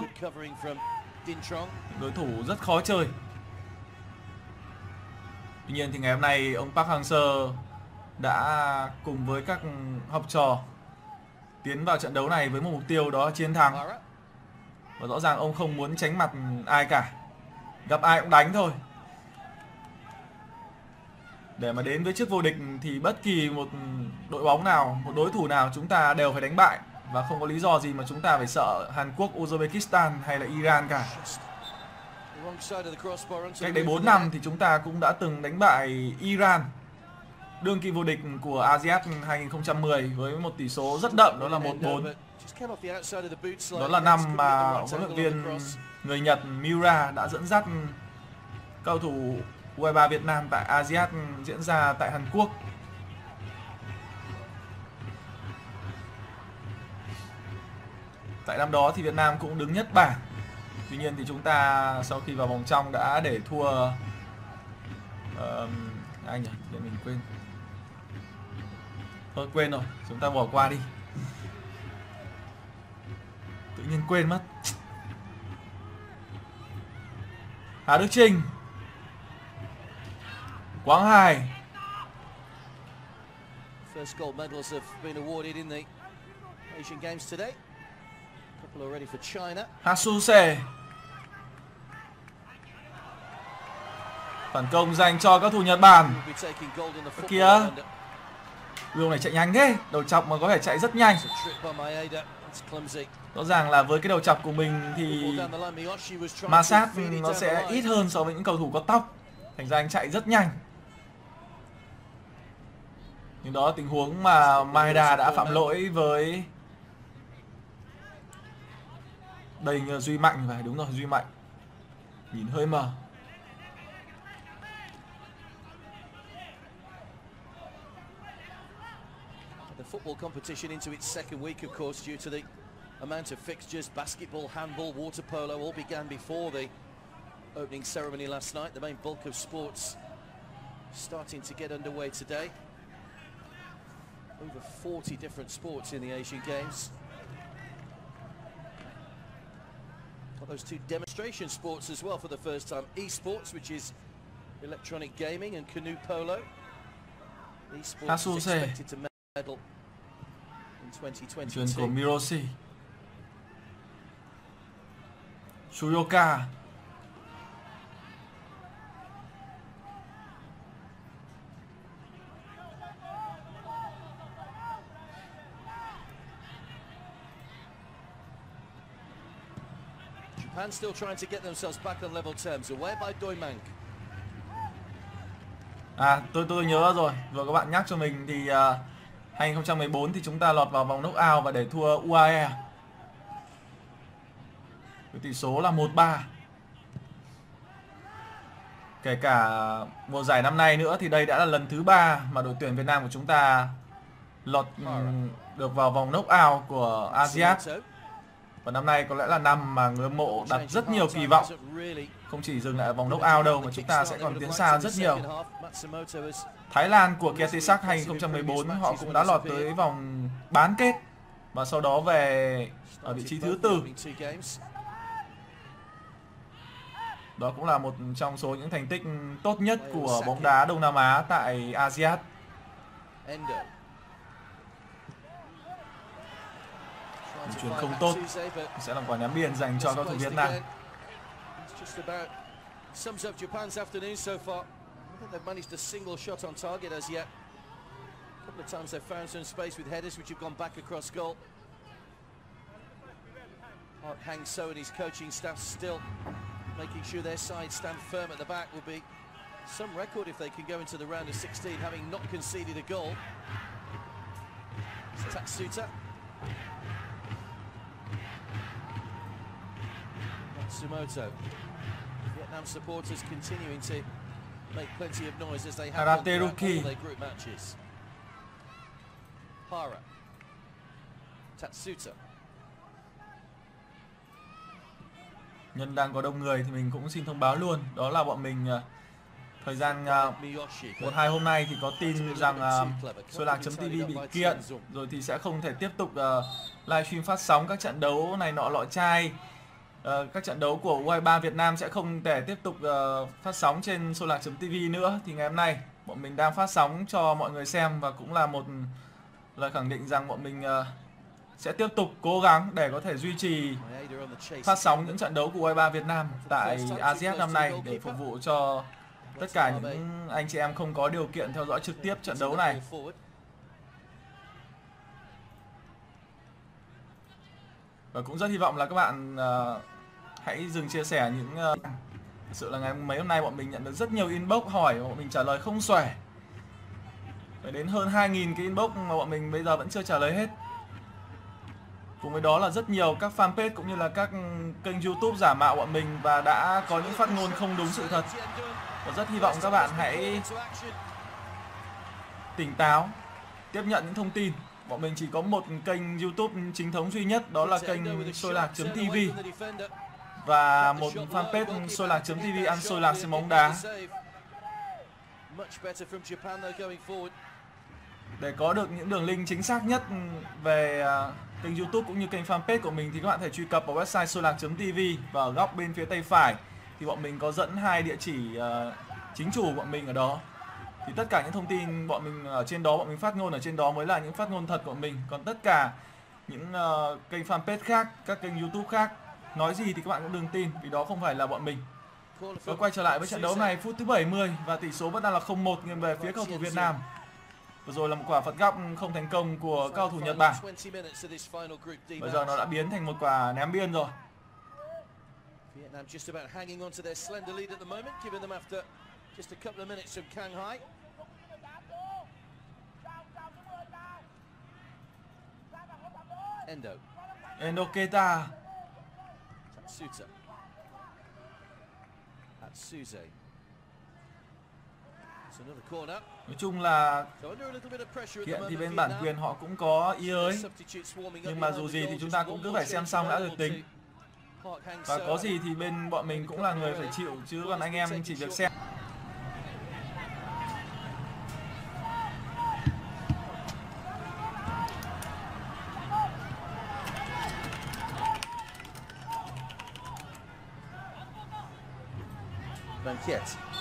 đối thủ rất khó chơi. Tuy nhiên thì ngày hôm nay ông Park Hang-seo đã cùng với các học trò tiến vào trận đấu này với một mục tiêu đó là chiến thắng. Và rõ ràng ông không muốn tránh mặt ai cả. Gặp ai cũng đánh thôi. Để mà đến với chức vô địch thì bất kỳ một đội bóng nào, một đối thủ nào chúng ta đều phải đánh bại. Và không có lý do gì mà chúng ta phải sợ Hàn Quốc, Uzbekistan hay là Iran cả. Cách đây bốn năm thì chúng ta cũng đã từng đánh bại Iran, đương kim vô địch của a si át hai nghìn không trăm mười với một tỷ số rất đậm, đó là một bốn. Đó là năm mà huấn luyện viên người Nhật Miura đã dẫn dắt cầu thủ u hai ba Việt Nam tại a si át diễn ra tại Hàn Quốc. Tại năm đó thì Việt Nam cũng đứng nhất bảng. Tuy nhiên thì chúng ta sau khi vào vòng trong đã để thua uh, anh nhỉ, để mình quên. Thôi quên rồi, chúng ta bỏ qua đi. Tự nhiên quên mất. Hà Đức Chinh, Quang Hải. First gold medals have been awarded in the Asian Games today. Couple already for China. Hasuse. Phản công dành cho các thủ Nhật Bản. Kìa. Đường này chạy nhanh thế. Đầu chọc mà có thể chạy rất nhanh. Rõ ràng là với cái đầu chọc của mình thì ma sát nó sẽ ít hơn so với những cầu thủ có tóc. Thành ra anh chạy rất nhanh. Nhưng đó là tình huống mà Maeda đã phạm lỗi với... Đây là Duy Mạnh phải, đúng rồi, Duy Mạnh. Nhìn hơi mờ. The football competition into its second week, of course, due to the amount of fixtures. Basketball, handball, water polo all began before the opening ceremony last night. The main bulk of sports starting to get underway today. Over forty different sports in the Asian Games. Well, those two demonstration sports as well for the first time. Esports, which is electronic gaming, and canoe polo. Esports is expected to medal in twenty twenty-two. Chuyền của Miroshi. Suyoka. Japan still trying to get themselves back on level terms. Away by Doi Mang. À, tôi tôi nhớ rồi. Vừa các bạn nhắc cho mình thì uh, hai nghìn không trăm mười bốn thì chúng ta lọt vào vòng knock-out và để thua u a e. Với tỷ số là một ba. Kể cả mùa giải năm nay nữa thì đây đã là lần thứ ba mà đội tuyển Việt Nam của chúng ta lọt um, được vào vòng knock-out của a si át. Và năm nay có lẽ là năm mà người hâm mộ đặt rất nhiều kỳ vọng. Không chỉ dừng lại ở vòng knock-out đâu mà chúng ta sẽ còn tiến xa rất nhiều. Thái Lan của Ketisak hai nghìn không trăm mười bốn họ cũng đã lọt tới vòng bán kết và sau đó về ở vị trí thứ tư. Đó cũng là một trong số những thành tích tốt nhất của bóng đá Đông Nam Á tại a si át. Chuyển không tốt sẽ làm quả nhắm biên dành cho các thủ Việt Nam. Sums up Japan's afternoon so far. I think they've managed a single shot on target as yet. A couple of times they've found some space with headers which have gone back across goal. Park Hang-seo and his coaching staff still making sure their side stand firm at the back will be some record if they can go into the round of sixteen having not conceded a goal. Tatsuta. Matsumoto. Vietnam supporters continuing to make plenty of noise as they have done throughout all their group matches. Hara. Tatsuta. Nhân đang có đông người thì mình cũng xin thông báo luôn, đó là bọn mình uh, thời gian uh, một hai hôm nay thì có tin rằng uh, Soi Lạc chấm tv bị kiện rồi thì sẽ không thể tiếp tục uh, livestream phát sóng các trận đấu này nọ lọ chai. Uh, các trận đấu của U hai ba Việt Nam sẽ không thể tiếp tục uh, phát sóng trên Soi Lạc chấm tv nữa. Thì ngày hôm nay bọn mình đang phát sóng cho mọi người xem và cũng là một lời khẳng định rằng bọn mình uh, sẽ tiếp tục cố gắng để có thể duy trì phát sóng những trận đấu của U hai ba Việt Nam tại a si ép năm nay để phục vụ cho tất cả những anh chị em không có điều kiện theo dõi trực tiếp trận đấu này. Và cũng rất hy vọng là các bạn uh, hãy dừng chia sẻ những uh, thực sự là ngày mấy hôm nay bọn mình nhận được rất nhiều inbox hỏi và bọn mình trả lời không xuể. Phải đến hơn hai nghìn cái inbox mà bọn mình bây giờ vẫn chưa trả lời hết. Cùng với đó là rất nhiều các fanpage cũng như là các kênh YouTube giả mạo bọn mình và đã có những phát ngôn không đúng sự thật. Và rất hy vọng các bạn hãy tỉnh táo, tiếp nhận những thông tin. Bọn mình chỉ có một kênh YouTube chính thống duy nhất, đó là kênh Soi Lạc chấm tv và một fanpage Soi Lạc chấm tv ăn xôi lạc xem bóng đá. Để có được những đường link chính xác nhất về kênh YouTube cũng như kênh fanpage của mình thì các bạn thể truy cập vào website Soi Lạc chấm tv và ở góc bên phía tay phải thì bọn mình có dẫn hai địa chỉ uh, chính chủ bọn mình ở đó. Thì tất cả những thông tin bọn mình ở trên đó, bọn mình phát ngôn ở trên đó mới là những phát ngôn thật của mình. Còn tất cả những uh, kênh fanpage khác, các kênh YouTube khác nói gì thì các bạn cũng đừng tin, vì đó không phải là bọn mình. Và quay trở lại với trận đấu này, phút thứ bảy mươi và tỷ số vẫn đang là không một nghiêng về phía cầu thủ Việt Nam. Vừa rồi là một quả phạt góc không thành công của cầu thủ Nhật Bản. Bây giờ nó đã biến thành một quả ném biên rồi. Vietnam just about hanging on to their slender lead at the moment, given them after just a couple of minutes from Kang Hai. Endo. Endo Keita. Tatsuta. Atsuze. Nói chung là hiện thì bên bản quyền họ cũng có ý ới, nhưng mà dù gì thì chúng ta cũng cứ phải xem xong đã được tính. Và có gì thì bên bọn mình cũng là người phải chịu, chứ còn anh em chỉ việc xem. Banquet.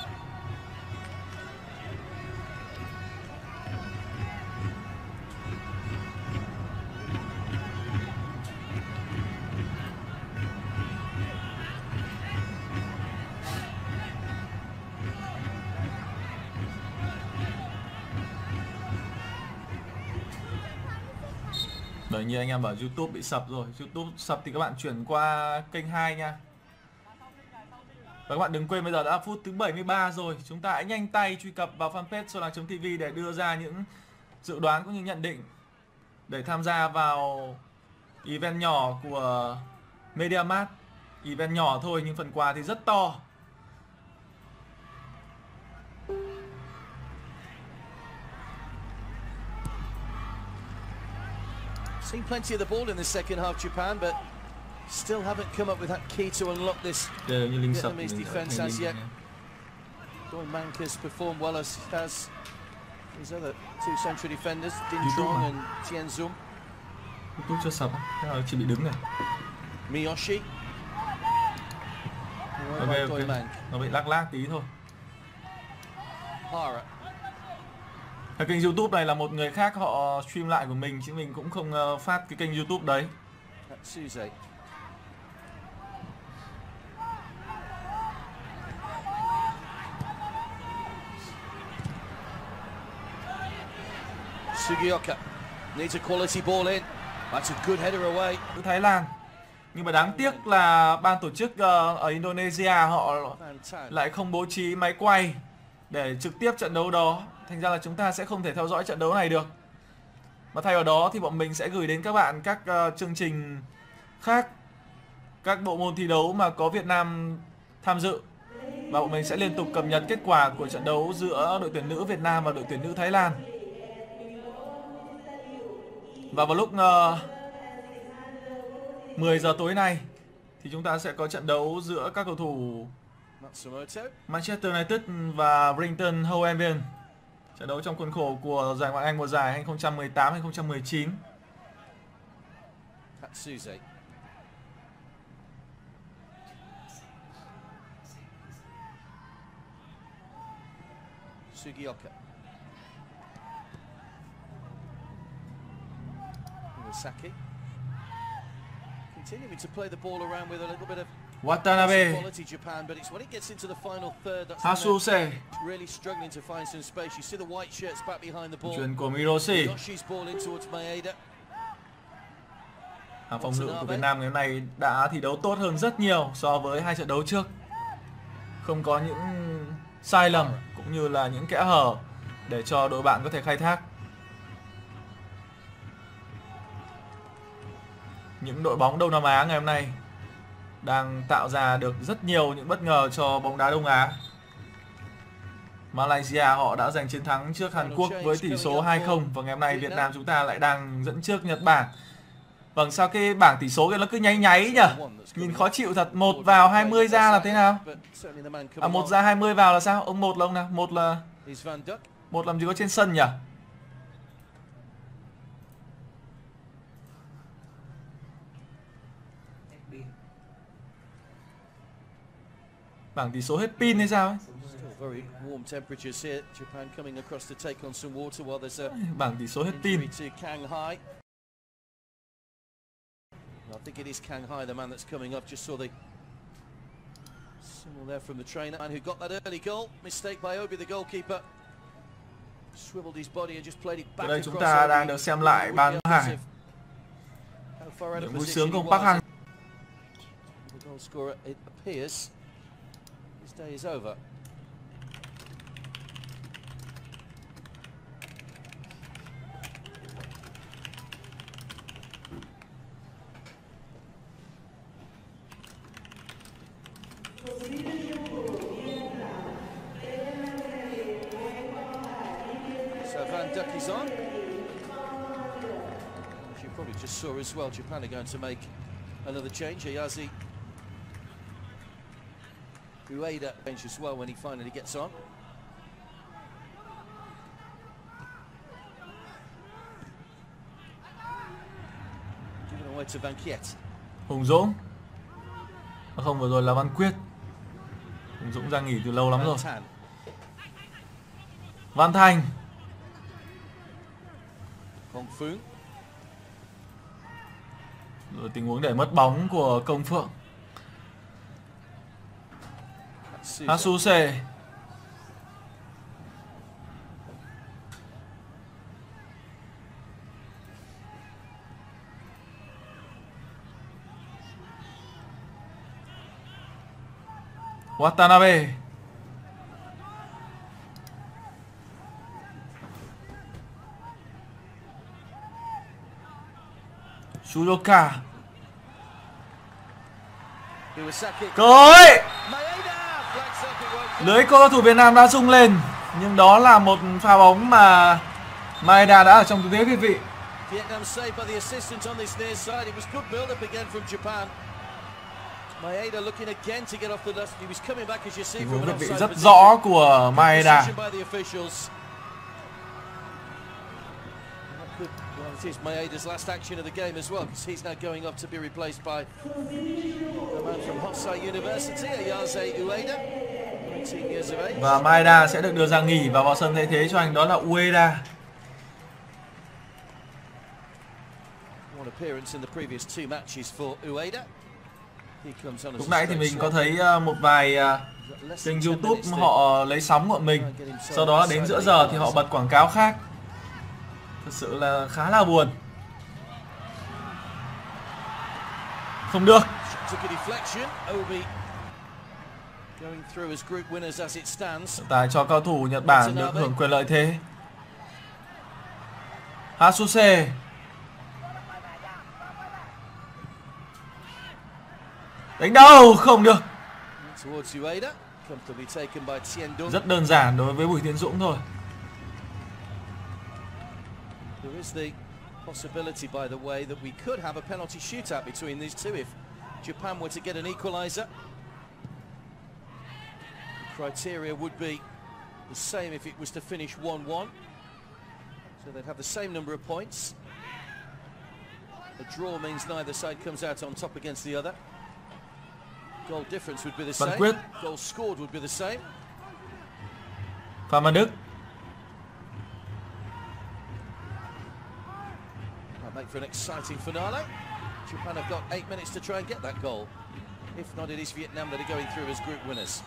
Đấy, như anh em bảo YouTube bị sập rồi. YouTube sập thì các bạn chuyển qua kênh hai nha. Và các bạn đừng quên bây giờ đã phút thứ bảy mươi ba rồi. Chúng ta hãy nhanh tay truy cập vào fanpage Soi Lạc chấm tv để đưa ra những dự đoán cũng như nhận định để tham gia vào event nhỏ của MediaMarkt. Event nhỏ thôi nhưng phần quà thì rất to. Seen plenty of the ball in the second half, Japan, but still haven't come up with that key to unlock this Vietnamese defense as yet. Doi Mank has performed well as has his other two central defenders, Din Trong and Tien Zum. YouTube chưa sập, thế là chỉ bị đứng này. Miyoshi. Ok, ok. Nó bị lắc lác tí thôi. Hara. Cái kênh YouTube này là một người khác họ stream lại của mình, chứ mình cũng không uh, phát cái kênh YouTube đấy. Tatsuze. Sugioka needs a quality ball in. That's a good header away. Thái Lan. Nhưng mà đáng tiếc là ban tổ chức ở Indonesia họ lại không bố trí máy quay để trực tiếp trận đấu đó. Thành ra là chúng ta sẽ không thể theo dõi trận đấu này được. Mà thay vào đó thì bọn mình sẽ gửi đến các bạn các uh, chương trình khác, các bộ môn thi đấu mà có Việt Nam tham dự. Và bọn mình sẽ liên tục cập nhật kết quả của trận đấu giữa đội tuyển nữ Việt Nam và đội tuyển nữ Thái Lan. Và vào lúc uh, mười giờ tối nay thì chúng ta sẽ có trận đấu giữa các cầu thủ Manchester United và Brighton Hove Albion. Trận đấu trong khuôn khổ của giải Ngoại hạng Anh mùa giải hai không một tám hai không một chín. Sugioka. Iwasaki. Continuing to play the ball around with a little bit of Watanabe. quality Japan, but it's when it gets into the final third that's Hasuse. Really struggling to find some space. You see the white shirts back behind the ball. Chuyền của Miroshi. Yoshi's ball in towards Maeda. Hàng phòng ngự của Việt Nam ngày hôm nay đã thi đấu tốt hơn rất nhiều so với hai trận đấu trước. Không có những sai lầm cũng như là những kẽ hở để cho đội bạn có thể khai thác. Những đội bóng Đông Nam Á ngày hôm nay đang tạo ra được rất nhiều những bất ngờ cho bóng đá Đông Á. Malaysia họ đã giành chiến thắng trước Hàn Quốc với tỷ số hai không và ngày hôm nay Việt Nam chúng ta lại đang dẫn trước Nhật Bản. Vâng, sao cái bảng tỷ số kia nó cứ nháy nháy nhỉ? Nhìn khó chịu thật. Một vào hai mươi ra là thế nào? À, một ra hai mươi vào là sao? Ông một là ông nào? Một là một làm gì có trên sân nhỉ? Bảng tỷ số hết pin hay sao ấy? Bảng tỷ số hết pin. I think it is Kang Hai, the man that's coming up. Just saw the signal there from the trainer, and who got that early goal. Mistake by Obi, the goalkeeper. Swiveled his body and just played it back. Đây chúng ta đang được xem lại ban Hải. Những vui sướng của Park Hang. The goal scorer, it appears his day is over. So Van Dijk is on. As you probably just saw as well, Japan are going to make another change. Ayazi Ueda change as well when he finally gets on. Giving away to Van Kiet. Hùng Dũng. Không, vừa rồi là Văn Quyết. Hùng Dũng ra nghỉ từ lâu lắm rồi. Văn Thành. Công Phượng. Rồi tình huống để mất bóng của Công Phượng. Hasuse. Watanabe. Sudoka. Cơ hội. Lưới cầu thủ Việt Nam đã rung lên, nhưng đó là một pha bóng mà Maeda đã ở trong thực tế quý vị. Tình huống vị rất rõ của Maeda. It is Maeda's last action of the game as well, because he's now going up to be replaced by the man from Hosei University, Ayaze Ueda, nineteen years of age. Và Maeda sẽ được đưa ra nghỉ và vào sân thay thế cho anh đó là Ueda. One appearance in the previous two matches for Ueda. Lúc nãy thì mình có thấy một vài kênh YouTube họ lấy sóng của mình, sau đó đến giữa giờ thì họ bật quảng cáo khác. Thật sự là khá là buồn. Không được. Trọng tài cho cầu thủ Nhật Bản được hưởng quyền lợi thế. Hasuse. Đánh đầu không được. Rất đơn giản đối với Bùi Tiến Dũng thôi. There is the possibility, by the way, that we could have a penalty shootout between these two if Japan were to get an equaliser. The criteria would be the same if it was to finish one one. So they'd have the same number of points. A draw means neither side comes out on top against the other. Goal difference would be the same. Goal scored would be the same. Phạm Văn Đức. Make for an exciting finale. Japan have got eight minutes to try and get that goal. If not, it is Vietnam that are going through as group winners.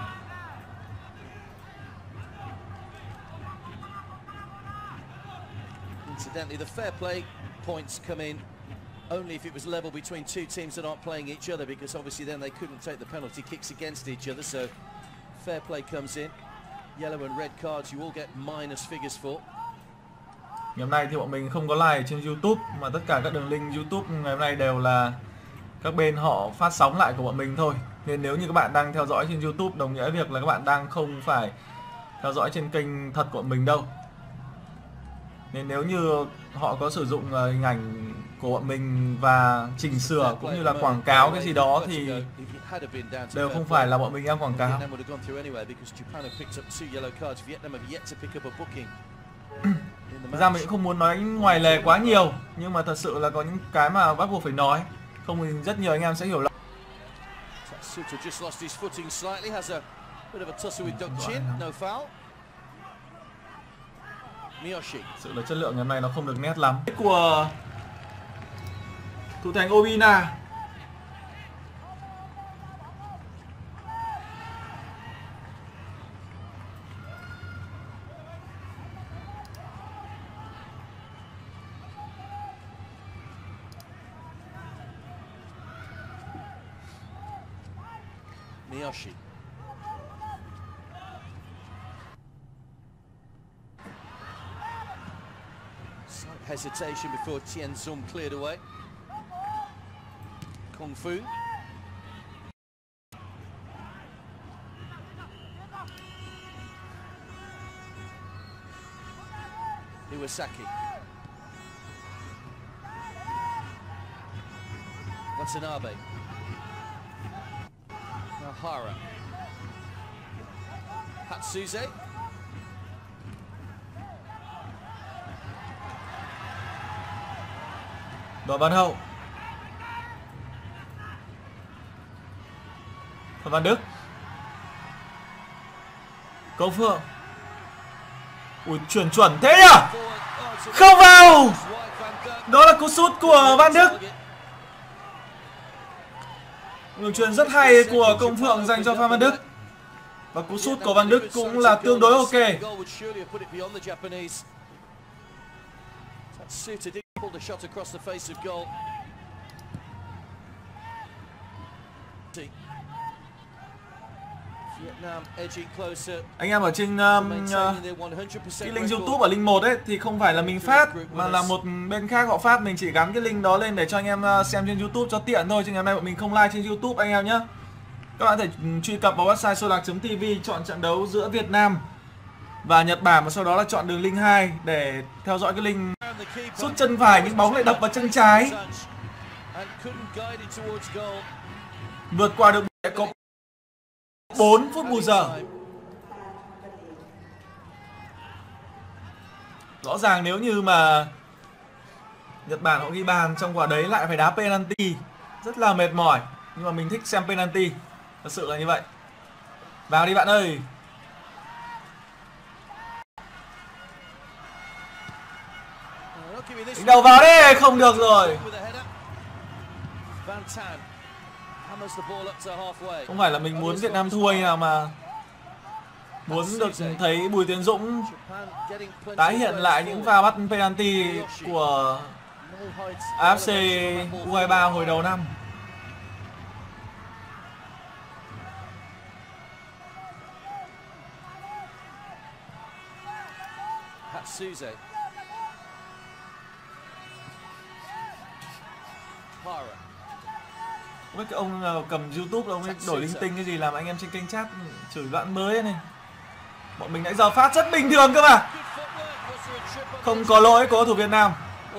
Incidentally, the fair play points come in only if it was level between two teams that aren't playing each other, because obviously then they couldn't take the penalty kicks against each other. So fair play comes in. Yellow and red cards you all get minus figures for. Ngày hôm nay thì bọn mình không có live trên YouTube, mà tất cả các đường link YouTube ngày hôm nay đều là các bên họ phát sóng lại của bọn mình thôi. Nên nếu như các bạn đang theo dõi trên YouTube, đồng nghĩa việc là các bạn đang không phải theo dõi trên kênh thật của mình đâu. Nên nếu như họ có sử dụng hình ảnh của bọn mình và chỉnh sửa cũng như là quảng cáo cái gì đó thì đều không phải là bọn mình đang quảng cáo. Thực ra mình cũng không muốn nói ngoài lề quá nhiều, nhưng mà thật sự là có những cái mà bắt buộc phải nói, không thì rất nhiều anh em sẽ hiểu lầm. Sự là chất lượng ngày hôm nay nó không được nét lắm. Của thủ thành Obina. Miyoshi. Slight hesitation before Tien Zum cleared away. Kung Fu. Iwasaki. Watanabe. Hara. Hatsuze. Đoàn Văn Hậu. Phạm Văn Đức. Công Phượng. Ui, chuyển chuẩn thế nhỉ? Không vào. Đó là cú sút của Văn Đức. Đường chuyền rất hay của Công Phượng dành cho Phan Văn Đức. Và cú sút của Văn Đức cũng là tương đối ok. Anh em ở trên um, cái link YouTube ở link một ấy thì không phải là mình phát, mà là một bên khác họ phát. Mình chỉ gắn cái link đó lên để cho anh em xem trên YouTube cho tiện thôi. Chứ ngày hôm nay bọn mình không live trên YouTube anh em nhé. Các bạn thể truy cập vào website solak chấm tv, chọn trận đấu giữa Việt Nam và Nhật Bản, và sau đó là chọn đường link hai để theo dõi cái link. Sút chân phải nhưng bóng lại đập vào chân trái, vượt qua được có bốn phút bù giờ. Rõ ràng nếu như mà Nhật Bản họ ghi bàn trong quả đấy lại phải đá penalty, rất là mệt mỏi. Nhưng mà mình thích xem penalty, thật sự là như vậy. Vào đi bạn ơi. Đánh đầu vào đi, không được rồi. Không phải là mình muốn Việt Nam thua nào, mà muốn được thấy Bùi Tiến Dũng tái hiện lại những pha bắt penalty của a ép xê u hai ba hồi đầu năm. Suze. Hara. Mấy cái ông nào cầm YouTube ông ấy đổi linh tinh cái gì làm anh em trên kênh chat chửi đoạn mới này. Bọn mình nãy giờ phát rất bình thường cơ mà. Không có lỗi của cầu thủ Việt Nam.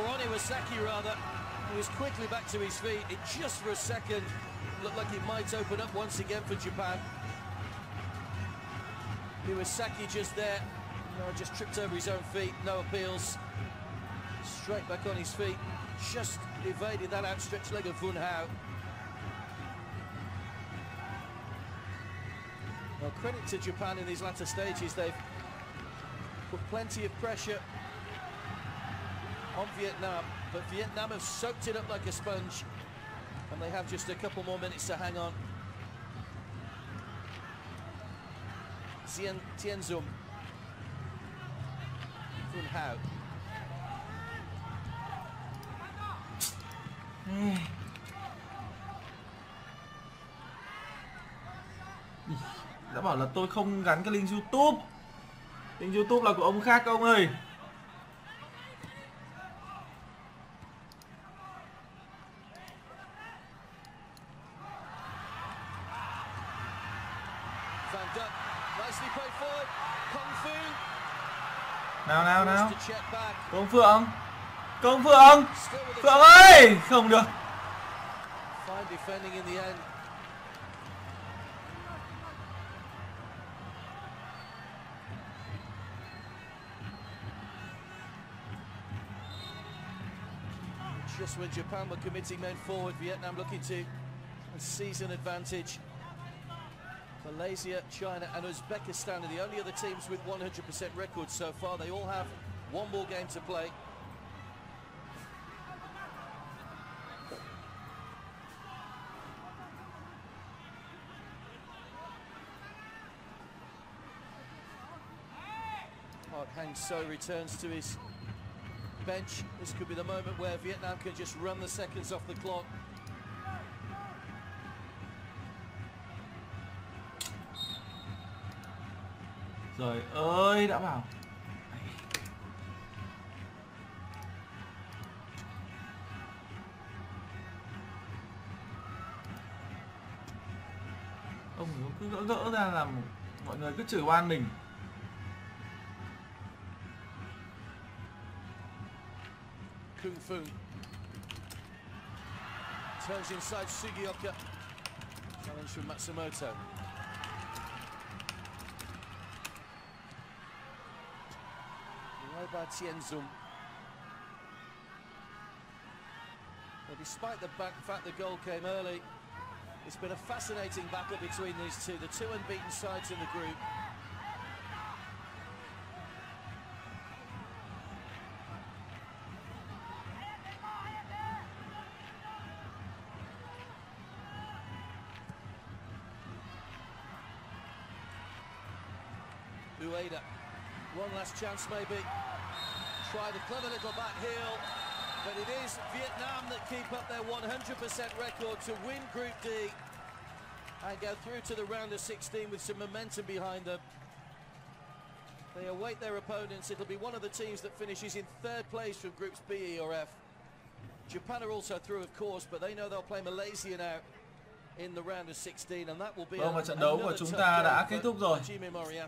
Iwasaki just there, no, just tripped over his own feet, no appeals. Straight back on his feet, just evaded that outstretched leg of Vun Hao. Well, credit to Japan in these latter stages. They've put plenty of pressure on Vietnam, but Vietnam have soaked it up like a sponge, and they have just a couple more minutes to hang on. Tien Tienzum, Vun Hao. Đã bảo là tôi không gắn cái link YouTube. Link YouTube là của ông khác ông ơi. Nào nào nào. Công Phượng. Công Phượng. Phượng ơi, không được. Just when Japan were committing men forward, Vietnam looking to seize an advantage. Malaysia, China and Uzbekistan are the only other teams with one hundred percent records so far. They all have one more game to play. Park Hang-seo returns to his bench. This could be the moment where Vietnam can just run the seconds off the clock. Trời ơi, đã bảo. Ông cứ gỡ gỡ ra làm mọi người cứ chửi oan mình. Kung Fu turns inside Sugioka. Challenge from Matsumoto. Away by Tienzum. Well, despite the fact the goal came early, it's been a fascinating battle between these two, the two unbeaten sides in the group. Ueda, one last chance maybe. Tried a clever little back heel, but it is Vietnam that keep up their one hundred percent record to win Group D and go through to the round of sixteen with some momentum behind them. They await their opponents. It'll be one of the teams that finishes in third place from Groups B, E or F. Japan are also through, of course, but they know they'll play Malaysia now in the round of sixteen, and that will be Vâng, và trận đấu của chúng ta đã kết thúc rồi.